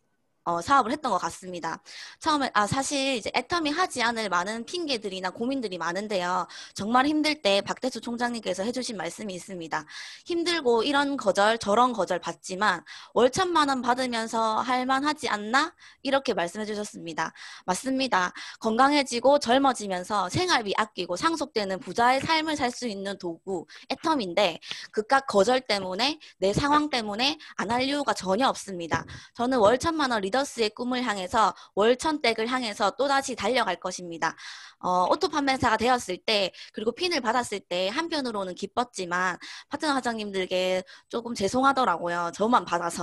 Speaker 8: 어, 사업을 했던 것 같습니다. 처음에 아 사실 이제 애터미 하지 않을 많은 핑계들이나 고민들이 많은데요. 정말 힘들 때 박대수 총장님께서 해주신 말씀이 있습니다. 힘들고 이런 거절 저런 거절 받지만 월 천만 원 받으면서 할만하지 않나? 이렇게 말씀해 주셨습니다. 맞습니다. 건강해지고 젊어지면서 생활비 아끼고 상속되는 부자의 삶을 살 수 있는 도구 애터미인데 그깟 거절 때문에 내 상황 때문에 안 할 이유가 전혀 없습니다. 저는 월 천만 원 리더 리더스의 꿈을 향해서 월천댁을 향해서 또다시 달려갈 것입니다. 어, 오토 판매사가 되었을 때 그리고 핀을 받았을 때 한편으로는 기뻤지만 파트너 사장님들에게 조금 죄송하더라고요. 저만 받아서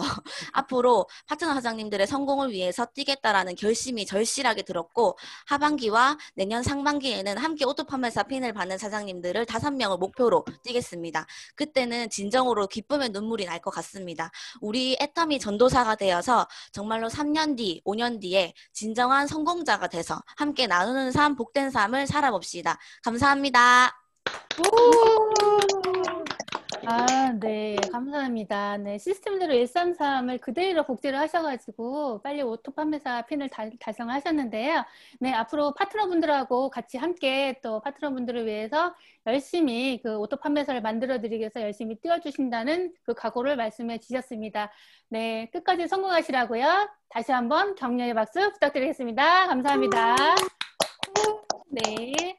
Speaker 8: 앞으로 파트너 사장님들의 성공을 위해서 뛰겠다라는 결심이 절실하게 들었고 하반기와 내년 상반기에는 함께 오토 판매사 핀을 받는 사장님들을 다섯 명을 목표로 뛰겠습니다. 그때는 진정으로 기쁨의 눈물이 날 것 같습니다. 우리 애터미 전도사가 되어서 정말로 삼 년 뒤, 오 년 뒤에 진정한 성공자가 돼서 함께 나누는 삶, 복된 삶을 살아봅시다. 감사합니다.
Speaker 1: 아, 네, 감사합니다. 네, 시스템대로 일삼삼을 그대로 복제를 하셔가지고 빨리 오토 판매사 핀을 달, 달성을 하셨는데요. 네, 앞으로 파트너분들하고 같이 함께 또 파트너분들을 위해서 열심히 그 오토 판매사를 만들어드리기 위해서 열심히 뛰어주신다는 그 각오를 말씀해 주셨습니다. 네, 끝까지 성공하시라고요. 다시 한번 격려의 박수 부탁드리겠습니다. 감사합니다. 네.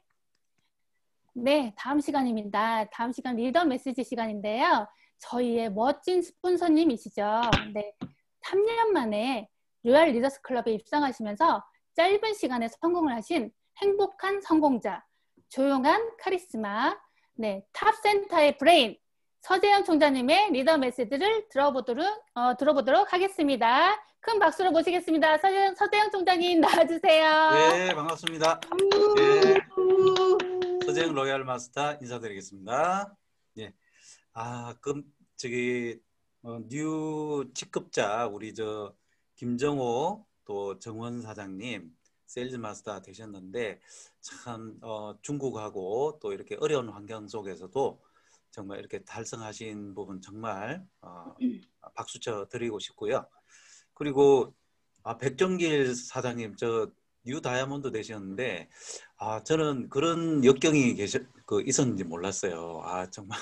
Speaker 1: 네, 다음 시간입니다. 다음 시간 리더 메시지 시간인데요. 저희의 멋진 스폰서님이시죠. 네, 삼 년 만에 로얄 리더스 클럽에 입성하시면서 짧은 시간에 성공을 하신 행복한 성공자, 조용한 카리스마, 네, 탑센터의 브레인, 서재영 총장님의 리더 메시지를 들어보도록, 어, 들어보도록 하겠습니다. 큰 박수로 모시겠습니다. 서재영, 서재영 총장님 나와주세요.
Speaker 2: 네, 반갑습니다. 네. 서재영 로얄 마스터 인사드리겠습니다. 예. 아, 그럼 저기 어, 뉴 직급자 우리 저 김정호 또 정원 사장님 세일즈 마스터 되셨는데 참 어, 중국하고 또 이렇게 어려운 환경 속에서도 정말 이렇게 달성하신 부분 정말 어, 박수쳐 드리고 싶고요. 그리고 아, 백정길 사장님 저 뉴 다이아몬드 되셨는데 아 저는 그런 역경이 계셔 그 있었는지 몰랐어요. 아 정말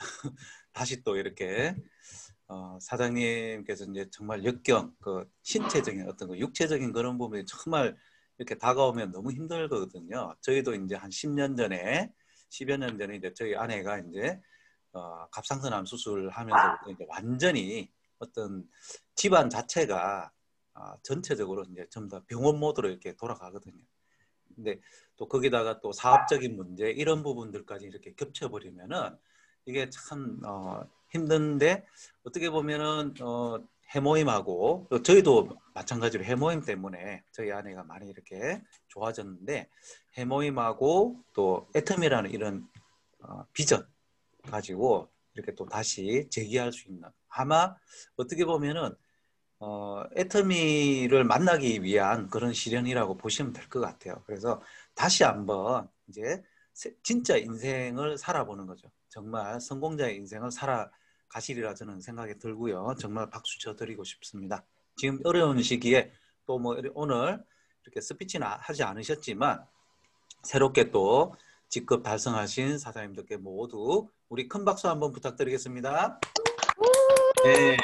Speaker 2: 다시 또 이렇게 어, 사장님께서 이제 정말 역경 그 신체적인 어떤 그 육체적인 그런 부분이 정말 이렇게 다가오면 너무 힘들거든요. 저희도 이제 한 십 년 전에 십여 년 전에 이제 저희 아내가 이제 어, 갑상선암 수술하면서부터 이제 완전히 어떤 집안 자체가 아, 전체적으로 이제 전부 다 병원 모드로 이렇게 돌아가거든요. 근데 또 거기다가 또 사업적인 문제 이런 부분들까지 이렇게 겹쳐버리면은 이게 참 어, 힘든데 어떻게 보면은 어, 해모임하고 또 저희도 마찬가지로 해모임 때문에 저희 아내가 많이 이렇게 좋아졌는데 해모임하고 또 애텀이라는 이런 어, 비전 가지고 이렇게 또 다시 재기할 수 있는 아마 어떻게 보면은 어, 애터미를 만나기 위한 그런 시련이라고 보시면 될 것 같아요. 그래서 다시 한번 이제 진짜 인생을 살아보는 거죠. 정말 성공자의 인생을 살아가시리라 저는 생각이 들고요. 정말 박수 쳐드리고 싶습니다. 지금 어려운 시기에 또 뭐 오늘 이렇게 스피치는 하지 않으셨지만 새롭게 또 직급 달성하신 사장님들께 모두 우리 큰 박수 한번 부탁드리겠습니다. 네.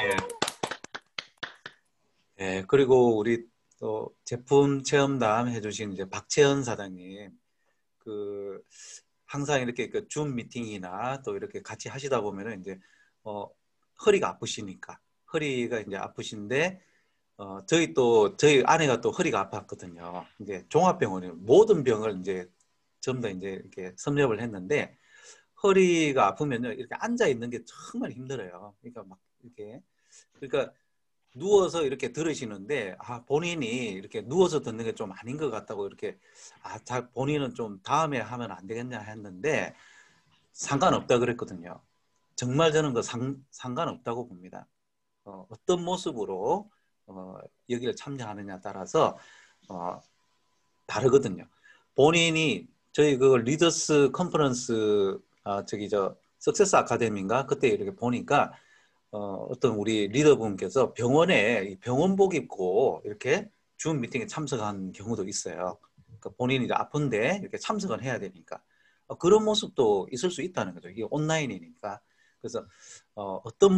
Speaker 2: 네, 그리고 우리 또 제품 체험담 해주신 이제 박채연 사장님, 그 항상 이렇게 그 줌 미팅이나 또 이렇게 같이 하시다 보면은 이제 어 허리가 아프시니까 허리가 이제 아프신데 어 저희 또 저희 아내가 또 허리가 아팠거든요. 이제 종합병원에 모든 병을 이제 전부 다 이제 이렇게 섭렵을 했는데 허리가 아프면요 이렇게 앉아 있는 게 정말 힘들어요. 그러니까 막 이렇게 그러니까. 누워서 이렇게 들으시는데 아 본인이 이렇게 누워서 듣는 게 좀 아닌 것 같다고 이렇게 아 자 본인은 좀 다음에 하면 안 되겠냐 했는데 상관없다 그랬거든요. 정말 저는 그 상, 상관없다고 봅니다. 어, 어떤 모습으로 어, 여기를 참여하느냐 따라서 어, 다르거든요. 본인이 저희 그 리더스 컨퍼런스 아, 저기 저 석세스 아카데미인가 그때 이렇게 보니까 어, 어떤 우리 리더분께서 병원에 병원복 입고 이렇게 줌 미팅에 참석한 경우도 있어요. 그러니까 본인이 아픈데 이렇게 참석을 해야 되니까 어, 그런 모습도 있을 수 있다는 거죠. 이게 온라인이니까. 그래서 어, 어떤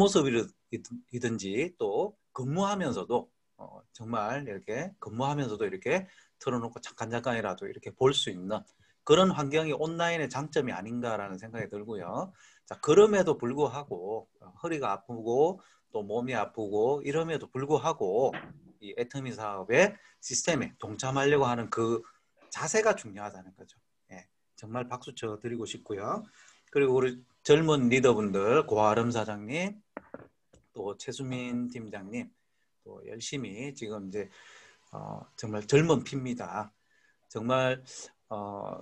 Speaker 2: 모습이든지 또 근무하면서도 어, 정말 이렇게 근무하면서도 이렇게 틀어놓고 잠깐 잠깐이라도 이렇게 볼 수 있는 그런 환경이 온라인의 장점이 아닌가라는 생각이 들고요. 자, 그럼에도 불구하고 허리가 아프고 또 몸이 아프고 이럼에도 불구하고 이 애터미 사업의 시스템에 동참하려고 하는 그 자세가 중요하다는 거죠. 예, 정말 박수 쳐 드리고 싶고요. 그리고 우리 젊은 리더분들 고아름 사장님 또 최수민 팀장님 또 열심히 지금 이제 어, 정말 젊은 피입니다. 정말 어,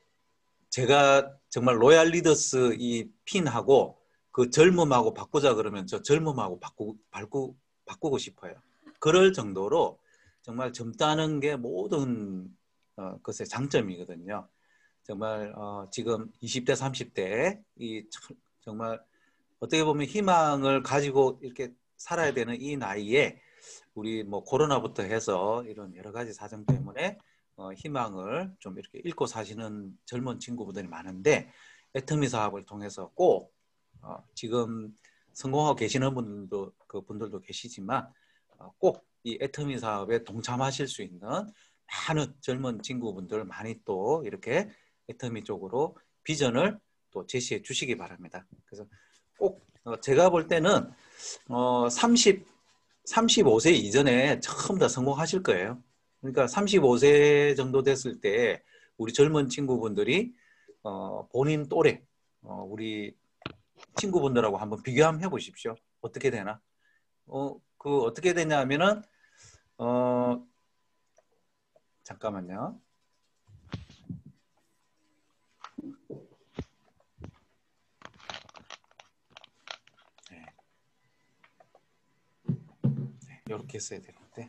Speaker 2: 제가 정말 로얄 리더스 이 핀하고 그 젊음하고 바꾸자 그러면 저 젊음하고 바꾸, 바꾸, 바꾸고 싶어요. 그럴 정도로 정말 젊다는 게 모든 어, 것의 장점이거든요. 정말 어, 지금 이십 대, 삼십 대 이 정말 어떻게 보면 희망을 가지고 이렇게 살아야 되는 이 나이에 우리 뭐 코로나부터 해서 이런 여러 가지 사정 때문에 어, 희망을 좀 이렇게 잃고 사시는 젊은 친구분들이 많은데 애터미 사업을 통해서 꼭 어, 지금 성공하고 계시는 분들도 그 분들도 계시지만 어, 꼭 이 애터미 사업에 동참하실 수 있는 많은 젊은 친구분들 많이 또 이렇게 애터미 쪽으로 비전을 또 제시해 주시기 바랍니다. 그래서 꼭 어, 제가 볼 때는 어, 삼십, 삼십오 세 이전에 처음 다 성공하실 거예요. 그러니까 삼십오 세 정도 됐을 때 우리 젊은 친구분들이 어, 본인 또래 어, 우리 친구분들하고 한번 비교 한번 해보십시오. 어떻게 되나? 어, 그 어떻게 되냐면은 어, 잠깐만요. 네. 네, 이렇게 써야 되는데.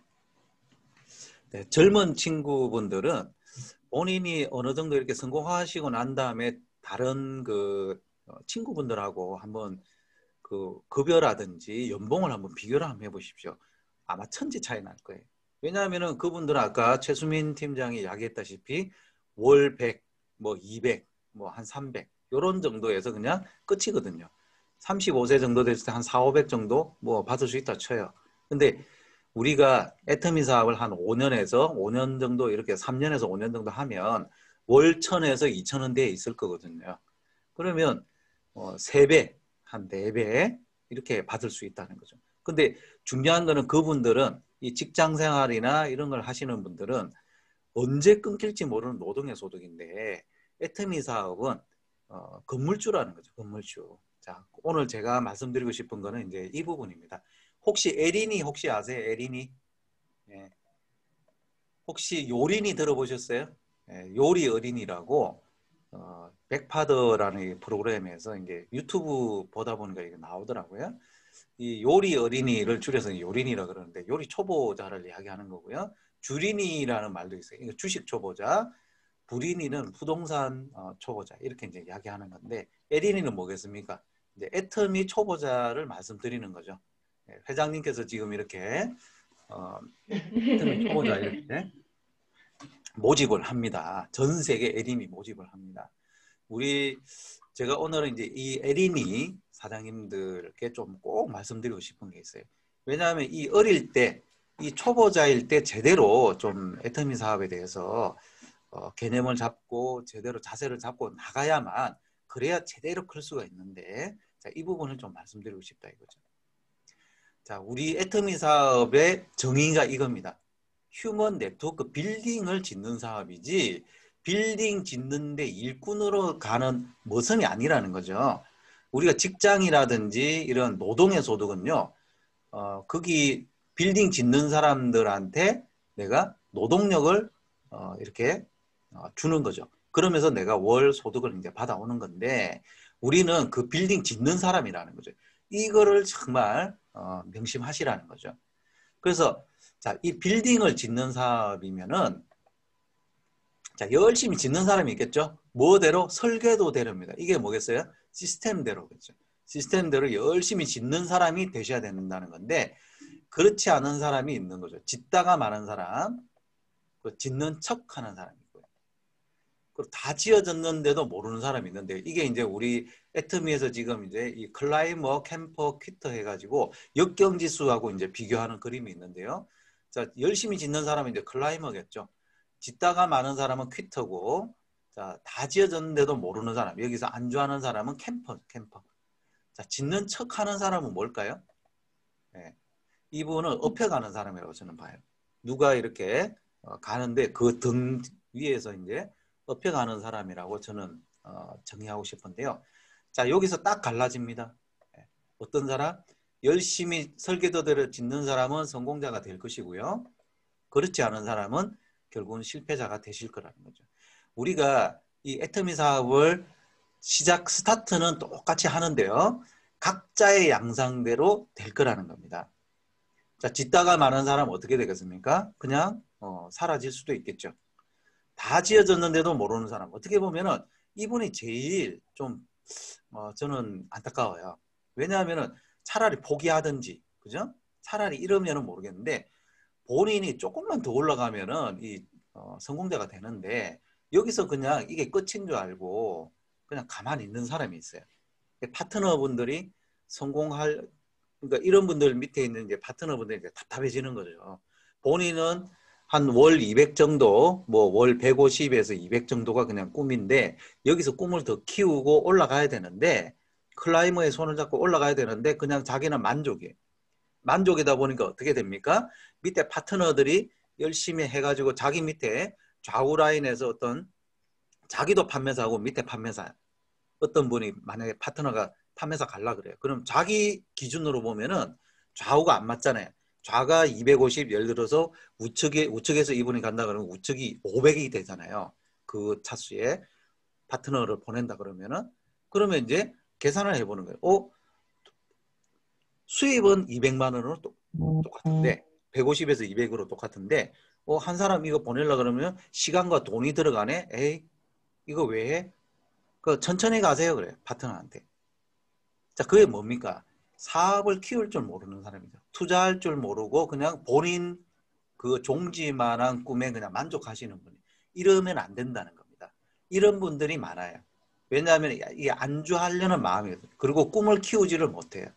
Speaker 2: 네, 젊은 친구분들은 본인이 어느 정도 이렇게 성공하시고 난 다음에 다른 그 친구분들하고 한번 그 급여라든지 연봉을 한번 비교를 한번 해보십시오. 아마 천지 차이 날 거예요. 왜냐하면은 그분들은 아까 최수민 팀장이 이야기했다시피 월 백, 뭐 이백, 뭐 한 삼백 이런 정도에서 그냥 끝이거든요. 삼십오 세 정도 됐을 때 한 사오백 정도 뭐 받을 수 있다 쳐요. 근데 우리가 애터미 사업을 한 오 년에서 오 년 정도 이렇게 삼 년에서 오 년 정도 하면 월 천에서 이천 원대에 있을 거거든요. 그러면 어, 세 배, 한 네 배 이렇게 받을 수 있다는 거죠. 근데 중요한 거는 그분들은 이 직장 생활이나 이런 걸 하시는 분들은 언제 끊길지 모르는 노동의 소득인데 애터미 사업은 어, 건물주라는 거죠. 건물주. 자, 오늘 제가 말씀드리고 싶은 거는 이제 이 부분입니다. 혹시 에린이 혹시 아세요? 에린이? 예. 혹시 요린이 들어보셨어요? 예, 요리 어린이라고 어, 백파더라는 프로그램에서 이제 유튜브 보다 보니까 이게 나오더라고요. 이 요리 어린이를 줄여서 요린이라 그러는데 요리 초보자를 이야기하는 거고요. 주린이라는 말도 있어요. 이거 주식 초보자, 부린이는 부동산 어, 초보자 이렇게 이제 이야기하는 건데 에린이는 뭐겠습니까? 이제 애터미 초보자를 말씀드리는 거죠. 회장님께서 지금 이렇게 어, 애터미 초보자 이렇게 모집을 합니다. 전 세계 에린이 모집을 합니다. 우리 제가 오늘은 이제 이 에린이 사장님들께 좀 꼭 말씀드리고 싶은 게 있어요. 왜냐하면 이 어릴 때, 이 초보자일 때 제대로 좀 애터미 사업에 대해서 어, 개념을 잡고 제대로 자세를 잡고 나가야만 그래야 제대로 클 수가 있는데 자, 이 부분을 좀 말씀드리고 싶다 이거죠. 자, 우리 애터미 사업의 정의가 이겁니다. 휴먼 네트워크 빌딩을 짓는 사업이지 빌딩 짓는데 일꾼으로 가는 모성이 아니라는 거죠. 우리가 직장이라든지 이런 노동의 소득은요. 어, 거기 빌딩 짓는 사람들한테 내가 노동력을 어, 이렇게 어, 주는 거죠. 그러면서 내가 월 소득을 이제 받아오는 건데 우리는 그 빌딩 짓는 사람이라는 거죠. 이거를 정말 어, 명심하시라는 거죠. 그래서 자, 이 빌딩을 짓는 사업이면은 자, 열심히 짓는 사람이 있겠죠? 뭐대로? 설계도대로입니다. 이게 뭐겠어요? 시스템대로겠죠. 시스템대로 열심히 짓는 사람이 되셔야 된다는 건데 그렇지 않은 사람이 있는 거죠. 짓다가 마는 사람, 그 짓는 척하는 사람이 있고요. 그리고 다 지어졌는데도 모르는 사람이 있는데 이게 이제 우리 애터미에서 지금 이제 이 클라이머, 캠퍼, 퀴터 해가지고 역경지수하고 이제 비교하는 그림이 있는데요. 자, 열심히 짓는 사람은 이제 클라이머겠죠. 짓다가 마는 사람은 퀴터고, 자, 다 지어졌는데도 모르는 사람, 여기서 안주하는 사람은 캠퍼, 캠퍼. 자, 짓는 척 하는 사람은 뭘까요? 네. 이분은 업혀가는 사람이라고 저는 봐요. 누가 이렇게 어, 가는데 그 등 위에서 이제 업혀가는 사람이라고 저는 어, 정의하고 싶은데요. 자, 여기서 딱 갈라집니다. 네. 어떤 사람? 열심히 설계도대로 짓는 사람은 성공자가 될 것이고요. 그렇지 않은 사람은 결국은 실패자가 되실 거라는 거죠. 우리가 이 애터미 사업을 시작 스타트는 똑같이 하는데요. 각자의 양상대로 될 거라는 겁니다. 자, 짓다가 마는 사람 어떻게 되겠습니까? 그냥 어, 사라질 수도 있겠죠. 다 지어졌는데도 모르는 사람. 어떻게 보면은 이분이 제일 좀 어, 저는 안타까워요. 왜냐하면은 차라리 포기하든지, 그죠? 차라리 이러면은 모르겠는데 본인이 조금만 더 올라가면은 이 어, 성공자가 되는데 여기서 그냥 이게 끝인 줄 알고 그냥 가만히 있는 사람이 있어요. 파트너분들이 성공할, 그러니까 이런 분들 밑에 있는 이제 파트너분들이 이제 답답해지는 거죠. 본인은 한 월 이백 정도, 뭐 월 백오십에서 이백 정도가 그냥 꿈인데 여기서 꿈을 더 키우고 올라가야 되는데 클라이머의 손을 잡고 올라가야 되는데 그냥 자기는 만족이에요. 만족이다 보니까 어떻게 됩니까? 밑에 파트너들이 열심히 해가지고 자기 밑에 좌우 라인에서 어떤 자기도 판매사하고 밑에 판매사 어떤 분이 만약에 파트너가 판매사 갈라 그래요. 그럼 자기 기준으로 보면은 좌우가 안 맞잖아요. 좌가 이백오십, 예를 들어서 우측에, 우측에서 이분이 간다 그러면 우측이 오백이 되잖아요. 그 차수에 파트너를 보낸다 그러면은 그러면 이제 계산을 해보는 거예요. 어? 수입은 이백만 원으로 또, 똑같은데 백오십에서 이백으로 똑같은데 어, 한 사람 이거 보내려고 그러면 시간과 돈이 들어가네. 에이 이거 왜 해? 그 천천히 가세요 그래요. 파트너한테. 자 그게 뭡니까? 사업을 키울 줄 모르는 사람이죠. 투자할 줄 모르고 그냥 본인 그 종지만한 꿈에 그냥 만족하시는 분이. 이러면 안 된다는 겁니다. 이런 분들이 많아요. 왜냐하면 이게 안주하려는 마음이 있어요. 그리고 꿈을 키우지를 못해요.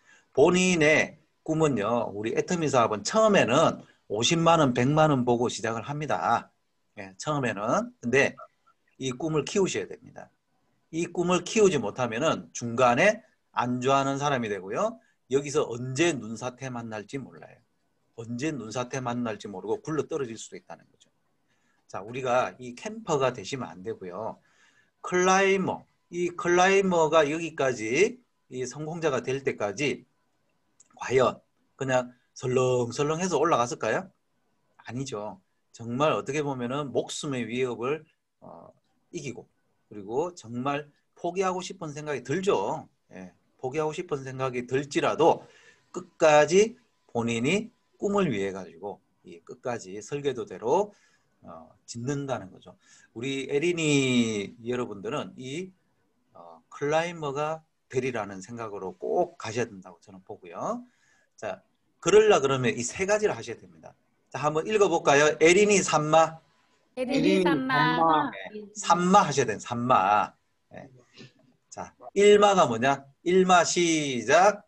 Speaker 2: 본인의 꿈은요. 우리 애터미 사업은 처음에는 오십만 원, 백만 원 보고 시작을 합니다. 예, 처음에는. 근데 이 꿈을 키우셔야 됩니다. 이 꿈을 키우지 못하면은 중간에 안주하는 사람이 되고요. 여기서 언제 눈사태 만날지 몰라요. 언제 눈사태 만날지 모르고 굴러 떨어질 수도 있다는 거죠. 자, 우리가 이 캠퍼가 되시면 안 되고요. 클라이머, 이 클라이머가 여기까지 이 성공자가 될 때까지 과연 그냥 설렁설렁해서 올라갔을까요? 아니죠. 정말 어떻게 보면은 목숨의 위협을 어, 이기고 그리고 정말 포기하고 싶은 생각이 들죠. 예, 포기하고 싶은 생각이 들지라도 끝까지 본인이 꿈을 위해 가지고 이 끝까지 설계도대로 어, 짓는다는 거죠. 우리 에린이 여러분들은 이 어, 클라이머가 되리라는 생각으로 꼭 가셔야 된다고 저는 보고요. 자, 그러려 그러면 이 세 가지를 하셔야 됩니다. 자, 한번 읽어볼까요? 에린이 삼마.
Speaker 1: 에린이 삼마.
Speaker 2: 네, 삼마 하셔야 돼요. 삼마. 네. 자, 일마가 뭐냐? 일마 시작.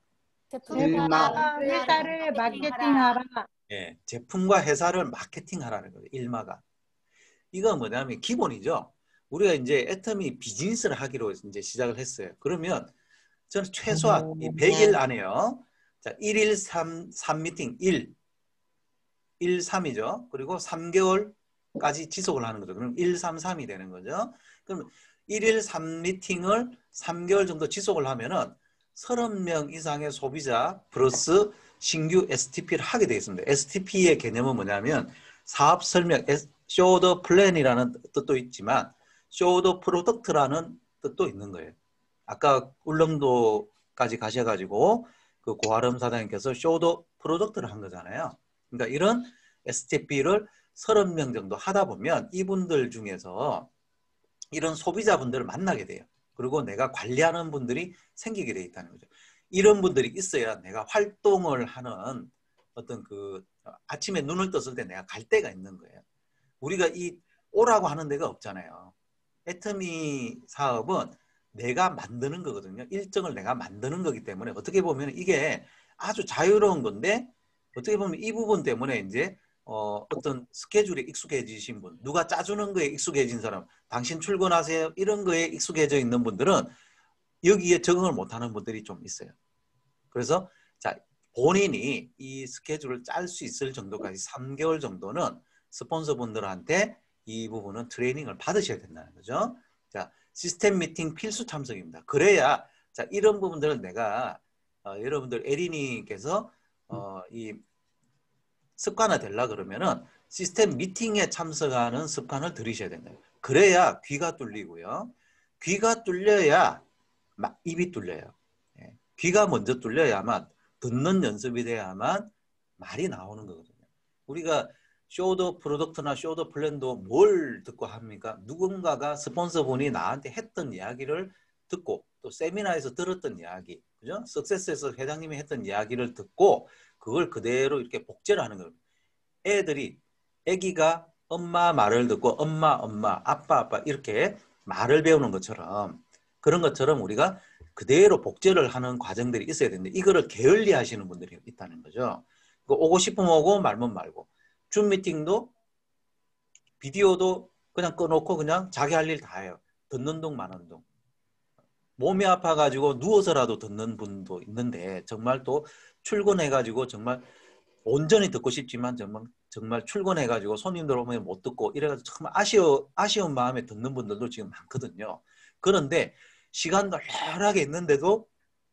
Speaker 1: 제품과
Speaker 6: 회사를 마케팅하라.
Speaker 2: 예, 제품과 회사를 마케팅하라는 거예요. 일마가. 이거 뭐냐면 기본이죠. 우리가 이제 애터미 비즈니스를 하기로 이제 시작을 했어요. 그러면 저는 최소한 이 백 일 안에요. 자, 일 일 삼, 삼 미팅 일, 일, 삼이죠. 그리고 삼 개월까지 지속을 하는 거죠. 그럼 일, 삼, 삼이 되는 거죠. 그럼 일 일 삼 미팅을 삼 개월 정도 지속을 하면은 서른 명 이상의 소비자 플러스 신규 에스티피를 하게 되겠습니다. 에스티피의 개념은 뭐냐면 사업 설명, show the plan이라는 뜻도 있지만 show the product라는 뜻도 있는 거예요. 아까 울릉도까지 가셔가지고 그 고아름 사장님께서 show the product를 한 거잖아요. 그러니까 이런 에스티피를 서른 명 정도 하다 보면 이분들 중에서 이런 소비자분들을 만나게 돼요. 그리고 내가 관리하는 분들이 생기게 돼 있다는 거죠. 이런 분들이 있어야 내가 활동을 하는 어떤 그 아침에 눈을 떴을 때 내가 갈 데가 있는 거예요. 우리가 이 오라고 하는 데가 없잖아요. 애터미 사업은 내가 만드는 거거든요. 일정을 내가 만드는 거기 때문에 어떻게 보면 이게 아주 자유로운 건데 어떻게 보면 이 부분 때문에 이제 어, 어떤 스케줄에 익숙해지신 분, 누가 짜주는 거에 익숙해진 사람, 당신 출근하세요 이런 거에 익숙해져 있는 분들은 여기에 적응을 못하는 분들이 좀 있어요. 그래서 자 본인이 이 스케줄을 짤 수 있을 정도까지 삼 개월 정도는 스폰서분들한테 이 부분은 트레이닝을 받으셔야 된다는 거죠. 자 시스템 미팅 필수 참석입니다. 그래야 자 이런 부분들을 내가 어, 여러분들 에린이께서 어, 이 습관화 되려 그러면은 시스템 미팅에 참석하는 습관을 들이셔야 된다. 그래야 귀가 뚫리고요. 귀가 뚫려야 입이 뚫려요. 예. 귀가 먼저 뚫려야만 듣는 연습이 돼야만 말이 나오는 거거든요. 우리가 쇼더 프로덕트나 쇼더 플랜도 뭘 듣고 합니까? 누군가가 스폰서분이 나한테 했던 이야기를 듣고 또 세미나에서 들었던 이야기, 그죠? 석세스에서 회장님이 했던 이야기를 듣고 그걸 그대로 이렇게 복제를 하는 겁니다. 애들이, 애기가 엄마 말을 듣고 엄마, 엄마, 아빠, 아빠 이렇게 말을 배우는 것처럼 그런 것처럼 우리가 그대로 복제를 하는 과정들이 있어야 되는데 이거를 게을리 하시는 분들이 있다는 거죠. 오고 싶으면 오고 말면 말고 줌 미팅도 비디오도 그냥 꺼놓고 그냥 자기 할 일 다 해요. 듣는 동 마는 동. 몸이 아파가지고 누워서라도 듣는 분도 있는데 정말 또 출근해가지고 정말 온전히 듣고 싶지만 정말 정말 출근해가지고 손님들 오면 못 듣고 이래가지고 정말 아쉬워, 아쉬운 마음에 듣는 분들도 지금 많거든요. 그런데 시간도 널널하게 있는데도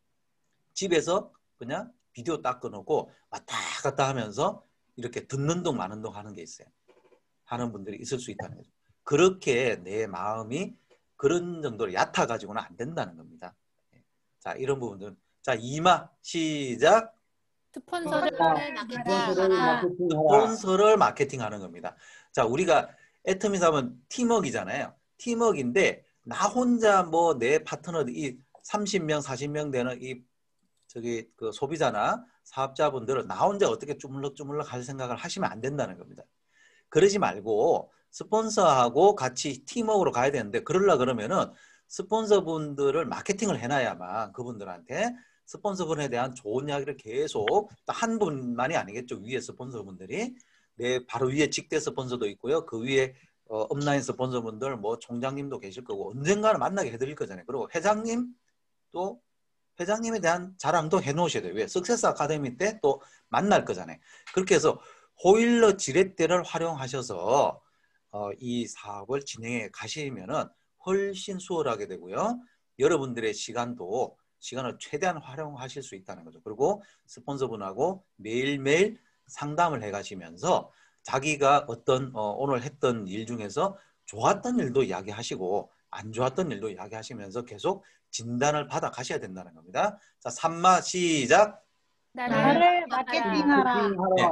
Speaker 2: 집에서 그냥 비디오 딱 꺼놓고 왔다 갔다 하면서 이렇게 듣는 동 마는 동 하는 게 있어요. 하는 분들이 있을 수 있다는 거죠. 그렇게 내 마음이 그런 정도로 얕아가지고는 안 된다는 겁니다. 자, 이런 부분들. 자, 이마 시작.
Speaker 1: 스폰서를
Speaker 3: 스폰서를
Speaker 1: 마케팅하라.
Speaker 2: 스폰서를 마케팅하는 겁니다. 자, 우리가 애터미스 하면 팀워크이잖아요. 팀워크인데 나 혼자 뭐 내 파트너 이 삼십 명, 사십 명 되는 이 저기 그 소비자나 사업자분들은 나 혼자 어떻게 주물럭주물럭 할 생각을 하시면 안 된다는 겁니다. 그러지 말고 스폰서하고 같이 팀워크로 가야 되는데 그러려 그러면은 스폰서분들을 마케팅을 해놔야만 그분들한테 스폰서분에 대한 좋은 이야기를 계속 한 분만이 아니겠죠. 위에 스폰서분들이 내 바로 위에 직대 스폰서도 있고요. 그 위에 어, 업라인 스폰서분들 뭐 총장님도 계실 거고 언젠가는 만나게 해드릴 거잖아요. 그리고 회장님 또 회장님에 대한 자랑도 해놓으셔야 돼요. 왜? 석세스 아카데미 때 또 만날 거잖아요. 그렇게 해서 호일러 지렛대를 활용하셔서 어, 이 사업을 진행해 가시면은 훨씬 수월하게 되고요. 여러분들의 시간도 시간을 최대한 활용하실 수 있다는 거죠. 그리고 스폰서분하고 매일매일 상담을 해 가시면서 자기가 어떤 어, 오늘 했던 일 중에서 좋았던 일도 이야기하시고 안 좋았던 일도 이야기하시면서 계속 진단을 받아 가셔야 된다는 겁니다. 자, 삼마 시작.
Speaker 1: 나를
Speaker 6: 마케팅하라.
Speaker 2: 네.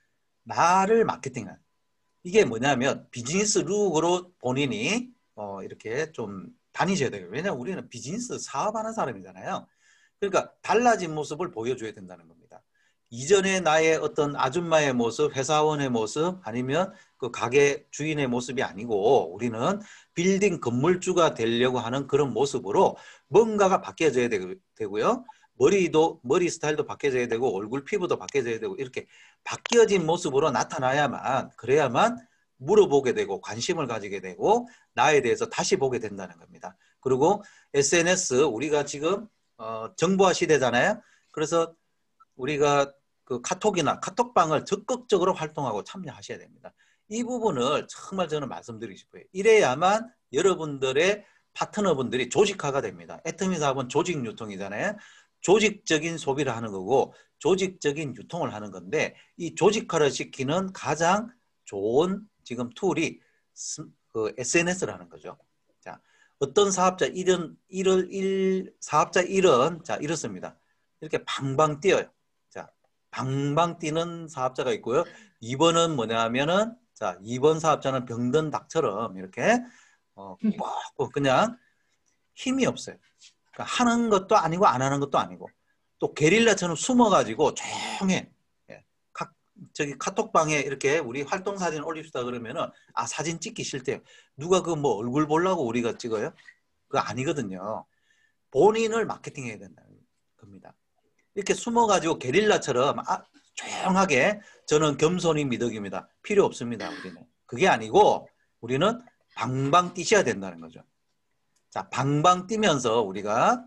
Speaker 2: 나를 마케팅하라. 이게 뭐냐면 비즈니스 룩으로 본인이 어, 이렇게 좀 다니셔야 돼요. 왜냐하면 우리는 비즈니스 사업하는 사람이잖아요. 그러니까 달라진 모습을 보여줘야 된다는 겁니다. 이전에 나의 어떤 아줌마의 모습, 회사원의 모습 아니면 그 가게 주인의 모습이 아니고 우리는 빌딩 건물주가 되려고 하는 그런 모습으로 뭔가가 바뀌어져야 되고요. 머리도 머리 스타일도 바뀌어져야 되고 얼굴 피부도 바뀌어져야 되고 이렇게 바뀌어진 모습으로 나타나야만 그래야만 물어보게 되고 관심을 가지게 되고 나에 대해서 다시 보게 된다는 겁니다. 그리고 에스엔에스 우리가 지금 어, 정보화 시대잖아요. 그래서 우리가 그 카톡이나 카톡방을 적극적으로 활동하고 참여하셔야 됩니다. 이 부분을 정말 저는 말씀드리고 싶어요. 이래야만 여러분들의 파트너분들이 조직화가 됩니다. 애터미 사업은 조직 유통이잖아요. 조직적인 소비를 하는 거고 조직적인 유통을 하는 건데 이 조직화를 시키는 가장 좋은 지금 툴이 그 에스엔에스라는 거죠. 자, 어떤 사업자 일은 일을 일 사업자 일은 자 이렇습니다. 이렇게 방방 뛰어요. 자, 방방 뛰는 사업자가 있고요. 이 번은 뭐냐면은 자, 이 번 사업자는 병든 닭처럼 이렇게 어, 꼭 그냥 힘이 없어요. 그러니까 하는 것도 아니고 안 하는 것도 아니고 또 게릴라처럼 숨어가지고 조용해. 예. 각 저기 카톡방에 이렇게 우리 활동 사진 올립시다 그러면은 아 사진 찍기 싫대요. 누가 그 뭐 얼굴 보려고 우리가 찍어요? 그거 아니거든요. 본인을 마케팅해야 된다는 겁니다. 이렇게 숨어가지고 게릴라처럼 아, 조용하게 저는 겸손이 미덕입니다. 필요 없습니다. 우리는 그게 아니고 우리는 방방 뛰셔야 된다는 거죠. 자, 방방 뛰면서 우리가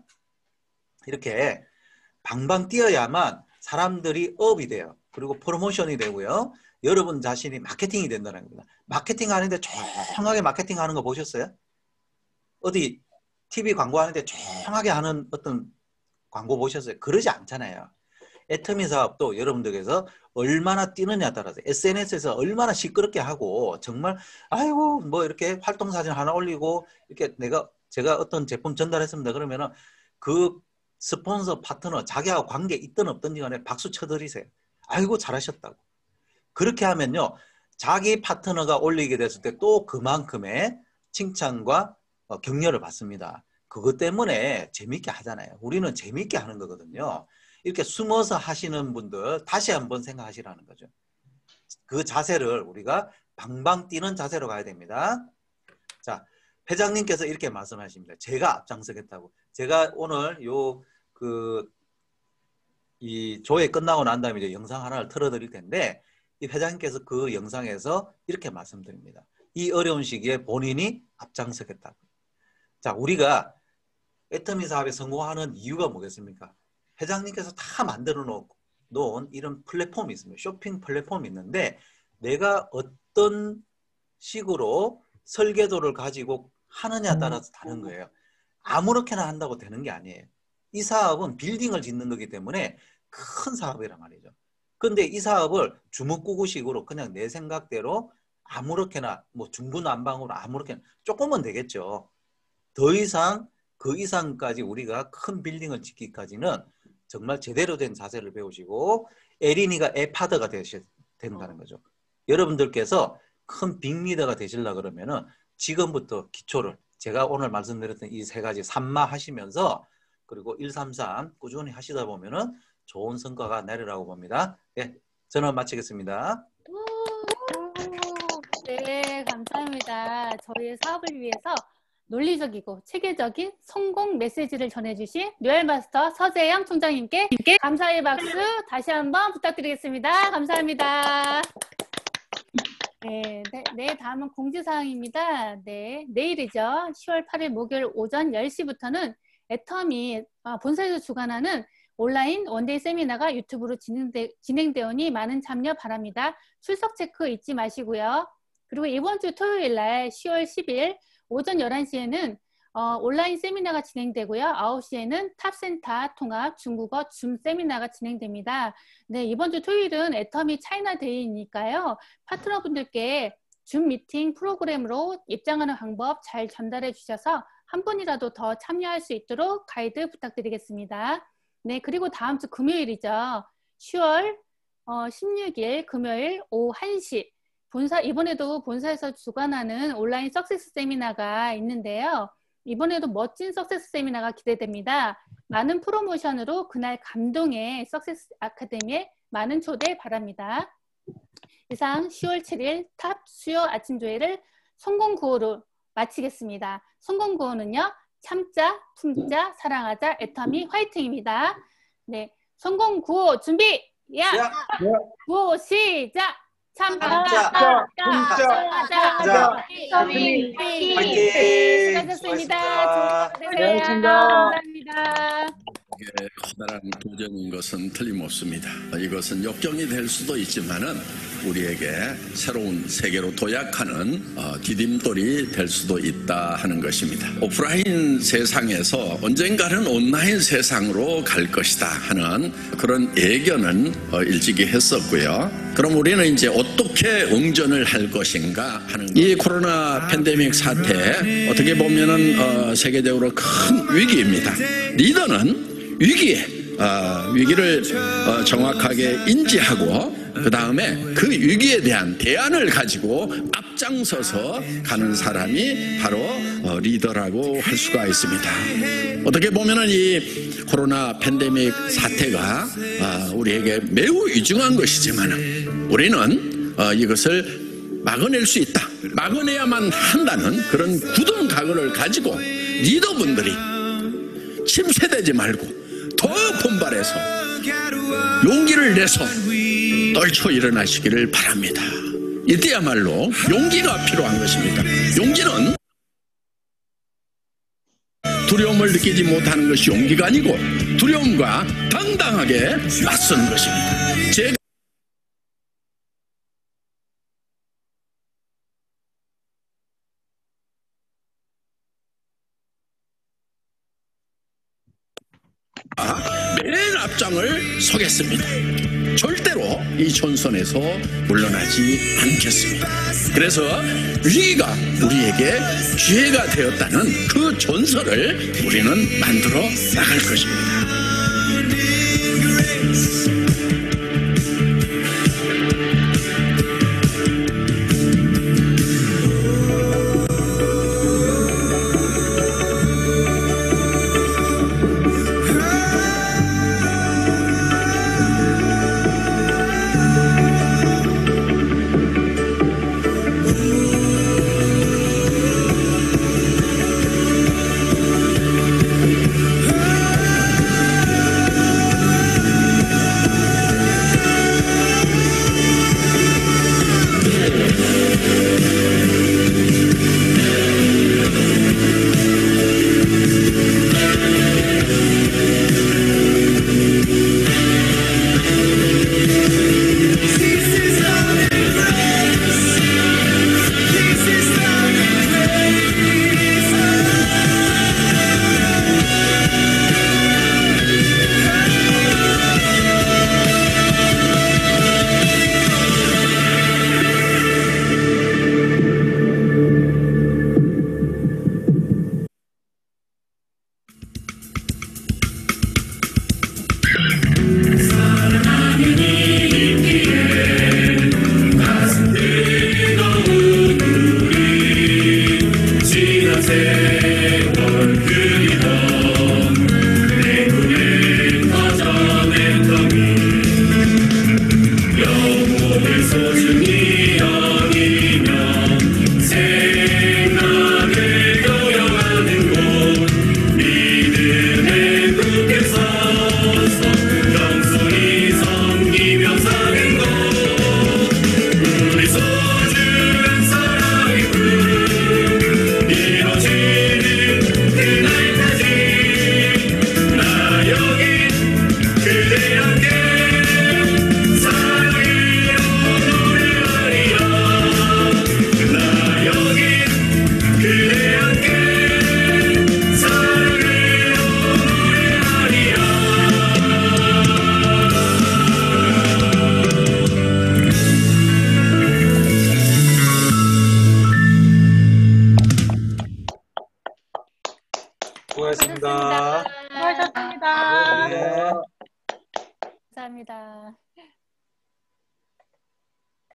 Speaker 2: 이렇게 방방 뛰어야만 사람들이 업이 돼요. 그리고 프로모션이 되고요. 여러분 자신이 마케팅이 된다는 겁니다. 마케팅 하는데 조용하게 마케팅 하는 거 보셨어요? 어디 티비 광고 하는데 조용하게 하는 어떤 광고 보셨어요? 그러지 않잖아요. 애터미 사업도 여러분들께서 얼마나 뛰느냐에 따라서 에스엔에스에서 얼마나 시끄럽게 하고 정말 아이고 뭐 이렇게 활동 사진 하나 올리고 이렇게 내가 제가 어떤 제품 전달했습니다. 그러면은 그 스폰서 파트너 자기하고 관계 있든 없든지 간에 박수 쳐드리세요. 아이고 잘하셨다고. 그렇게 하면요. 자기 파트너가 올리게 됐을 때 또 그만큼의 칭찬과 어, 격려를 받습니다. 그것 때문에 재밌게 하잖아요. 우리는 재밌게 하는 거거든요. 이렇게 숨어서 하시는 분들 다시 한번 생각하시라는 거죠. 그 자세를 우리가 방방 뛰는 자세로 가야 됩니다. 자, 회장님께서 이렇게 말씀하십니다. 제가 앞장서겠다고. 제가 오늘 요 그 이 조회 끝나고 난 다음에 이제 영상 하나를 틀어드릴 텐데 이 회장님께서 그 영상에서 이렇게 말씀드립니다. 이 어려운 시기에 본인이 앞장서겠다고. 자, 우리가 애터미 사업에 성공하는 이유가 뭐겠습니까? 회장님께서 다 만들어 놓은 이런 플랫폼이 있습니다. 쇼핑 플랫폼이 있는데 내가 어떤 식으로 설계도를 가지고 하느냐에 따라서 다른 거예요. 아무렇게나 한다고 되는 게 아니에요. 이 사업은 빌딩을 짓는 거기 때문에 큰 사업이란 말이죠. 근데 이 사업을 주먹구구식으로 그냥 내 생각대로 아무렇게나 뭐 중구난방으로 아무렇게나 조금은 되겠죠. 더 이상 그 이상까지 우리가 큰 빌딩을 짓기까지는 정말 제대로 된 자세를 배우시고 에린이가 에파더가 되셔야 된다는 거죠. 여러분들께서 큰 빅리더가 되시려고 그러면은 지금부터 기초를 제가 오늘 말씀드렸던 이 세 가지 삼마 하시면서 그리고 일, 삼, 삼 꾸준히 하시다 보면은 좋은 성과가 내리라고 봅니다. 예, 저는 마치겠습니다.
Speaker 1: 네, 감사합니다. 저희의 사업을 위해서 논리적이고 체계적인 성공 메시지를 전해주신 뇌알마스터 서재영 총장님께 감사의 박수 다시 한번 부탁드리겠습니다. 감사합니다. 네, 네, 네, 다음은 공지사항입니다. 네, 내일이죠. 시월 팔일 목요일 오전 열 시부터는 애터미 본사에서 주관하는 온라인 원데이 세미나가 유튜브로 진행되, 진행되오니 많은 참여 바랍니다. 출석 체크 잊지 마시고요. 그리고 이번 주 토요일 날 시월 십일 오전 열한 시에는 어, 온라인 세미나가 진행되고요. 아홉 시에는 탑센터 통합 중국어 줌 세미나가 진행됩니다. 네, 이번 주 토요일은 애터미 차이나 데이니까요. 파트너분들께 줌 미팅 프로그램으로 입장하는 방법 잘 전달해 주셔서 한 분이라도 더 참여할 수 있도록 가이드 부탁드리겠습니다. 네, 그리고 다음 주 금요일이죠. 시월 어, 십육일 금요일 오후 한 시 본사, 이번에도 본사에서 주관하는 온라인 석세스 세미나가 있는데요. 이번에도 멋진 석세스 세미나가 기대됩니다. 많은 프로모션으로 그날 감동의 석세스 아카데미에 많은 초대 바랍니다. 이상 시월 칠일 탑 수요 아침 조회를 성공구호로 마치겠습니다. 성공구호는요. 참자, 품자, 사랑하자, 애터미 화이팅입니다. 네, 성공구호 준비! 야!
Speaker 2: 야!
Speaker 1: 구호 시작! 참자,
Speaker 2: 참자,
Speaker 1: 참자,
Speaker 2: 화이팅!
Speaker 1: 수고하셨습니다. 좋은 하루 되세요. 감사합니다.
Speaker 9: 이게 커다란 도전인 것은 틀림없습니다. 이것은 역경이 될 수도 있지만은 우리에게 새로운 세계로 도약하는 어, 디딤돌이 될 수도 있다 하는 것입니다. 오프라인 세상에서 언젠가는 온라인 세상으로 갈 것이다 하는 그런 예견은 어, 일찍이 했었고요. 그럼 우리는 이제 어떻게 응전을 할 것인가 하는 이 코로나 팬데믹 사태 어떻게 보면은 어, 세계적으로 큰 위기입니다. 리더는 위기에 어, 위기를 어, 정확하게 인지하고 그 다음에 그 위기에 대한 대안을 가지고 앞장서서 가는 사람이 바로 어, 리더라고 할 수가 있습니다. 어떻게 보면은 이 코로나 팬데믹 사태가 어, 우리에게 매우 위중한 것이지만 우리는 어, 이것을 막아낼 수 있다. 막아내야만 한다는 그런 굳은 각오를 가지고 리더분들이 침체되지 말고 더 분발해서 용기를 내서 떨쳐 일어나시기를 바랍니다. 이때야말로 용기가 필요한 것입니다. 용기는 두려움을 느끼지 못하는 것이 용기가 아니고 두려움과 당당하게 맞서는 것입니다. 제가 맨 앞장을 서겠습니다. 절대로 이 전선에서 물러나지 않겠습니다. 그래서 위기가 우리에게 기회가 되었다는 그 전설을 우리는 만들어 나갈 것입니다.
Speaker 2: 수고하셨습니다.
Speaker 1: 수고하셨습니다.
Speaker 6: 수고하셨습니다.
Speaker 2: 네.
Speaker 1: 감사합니다.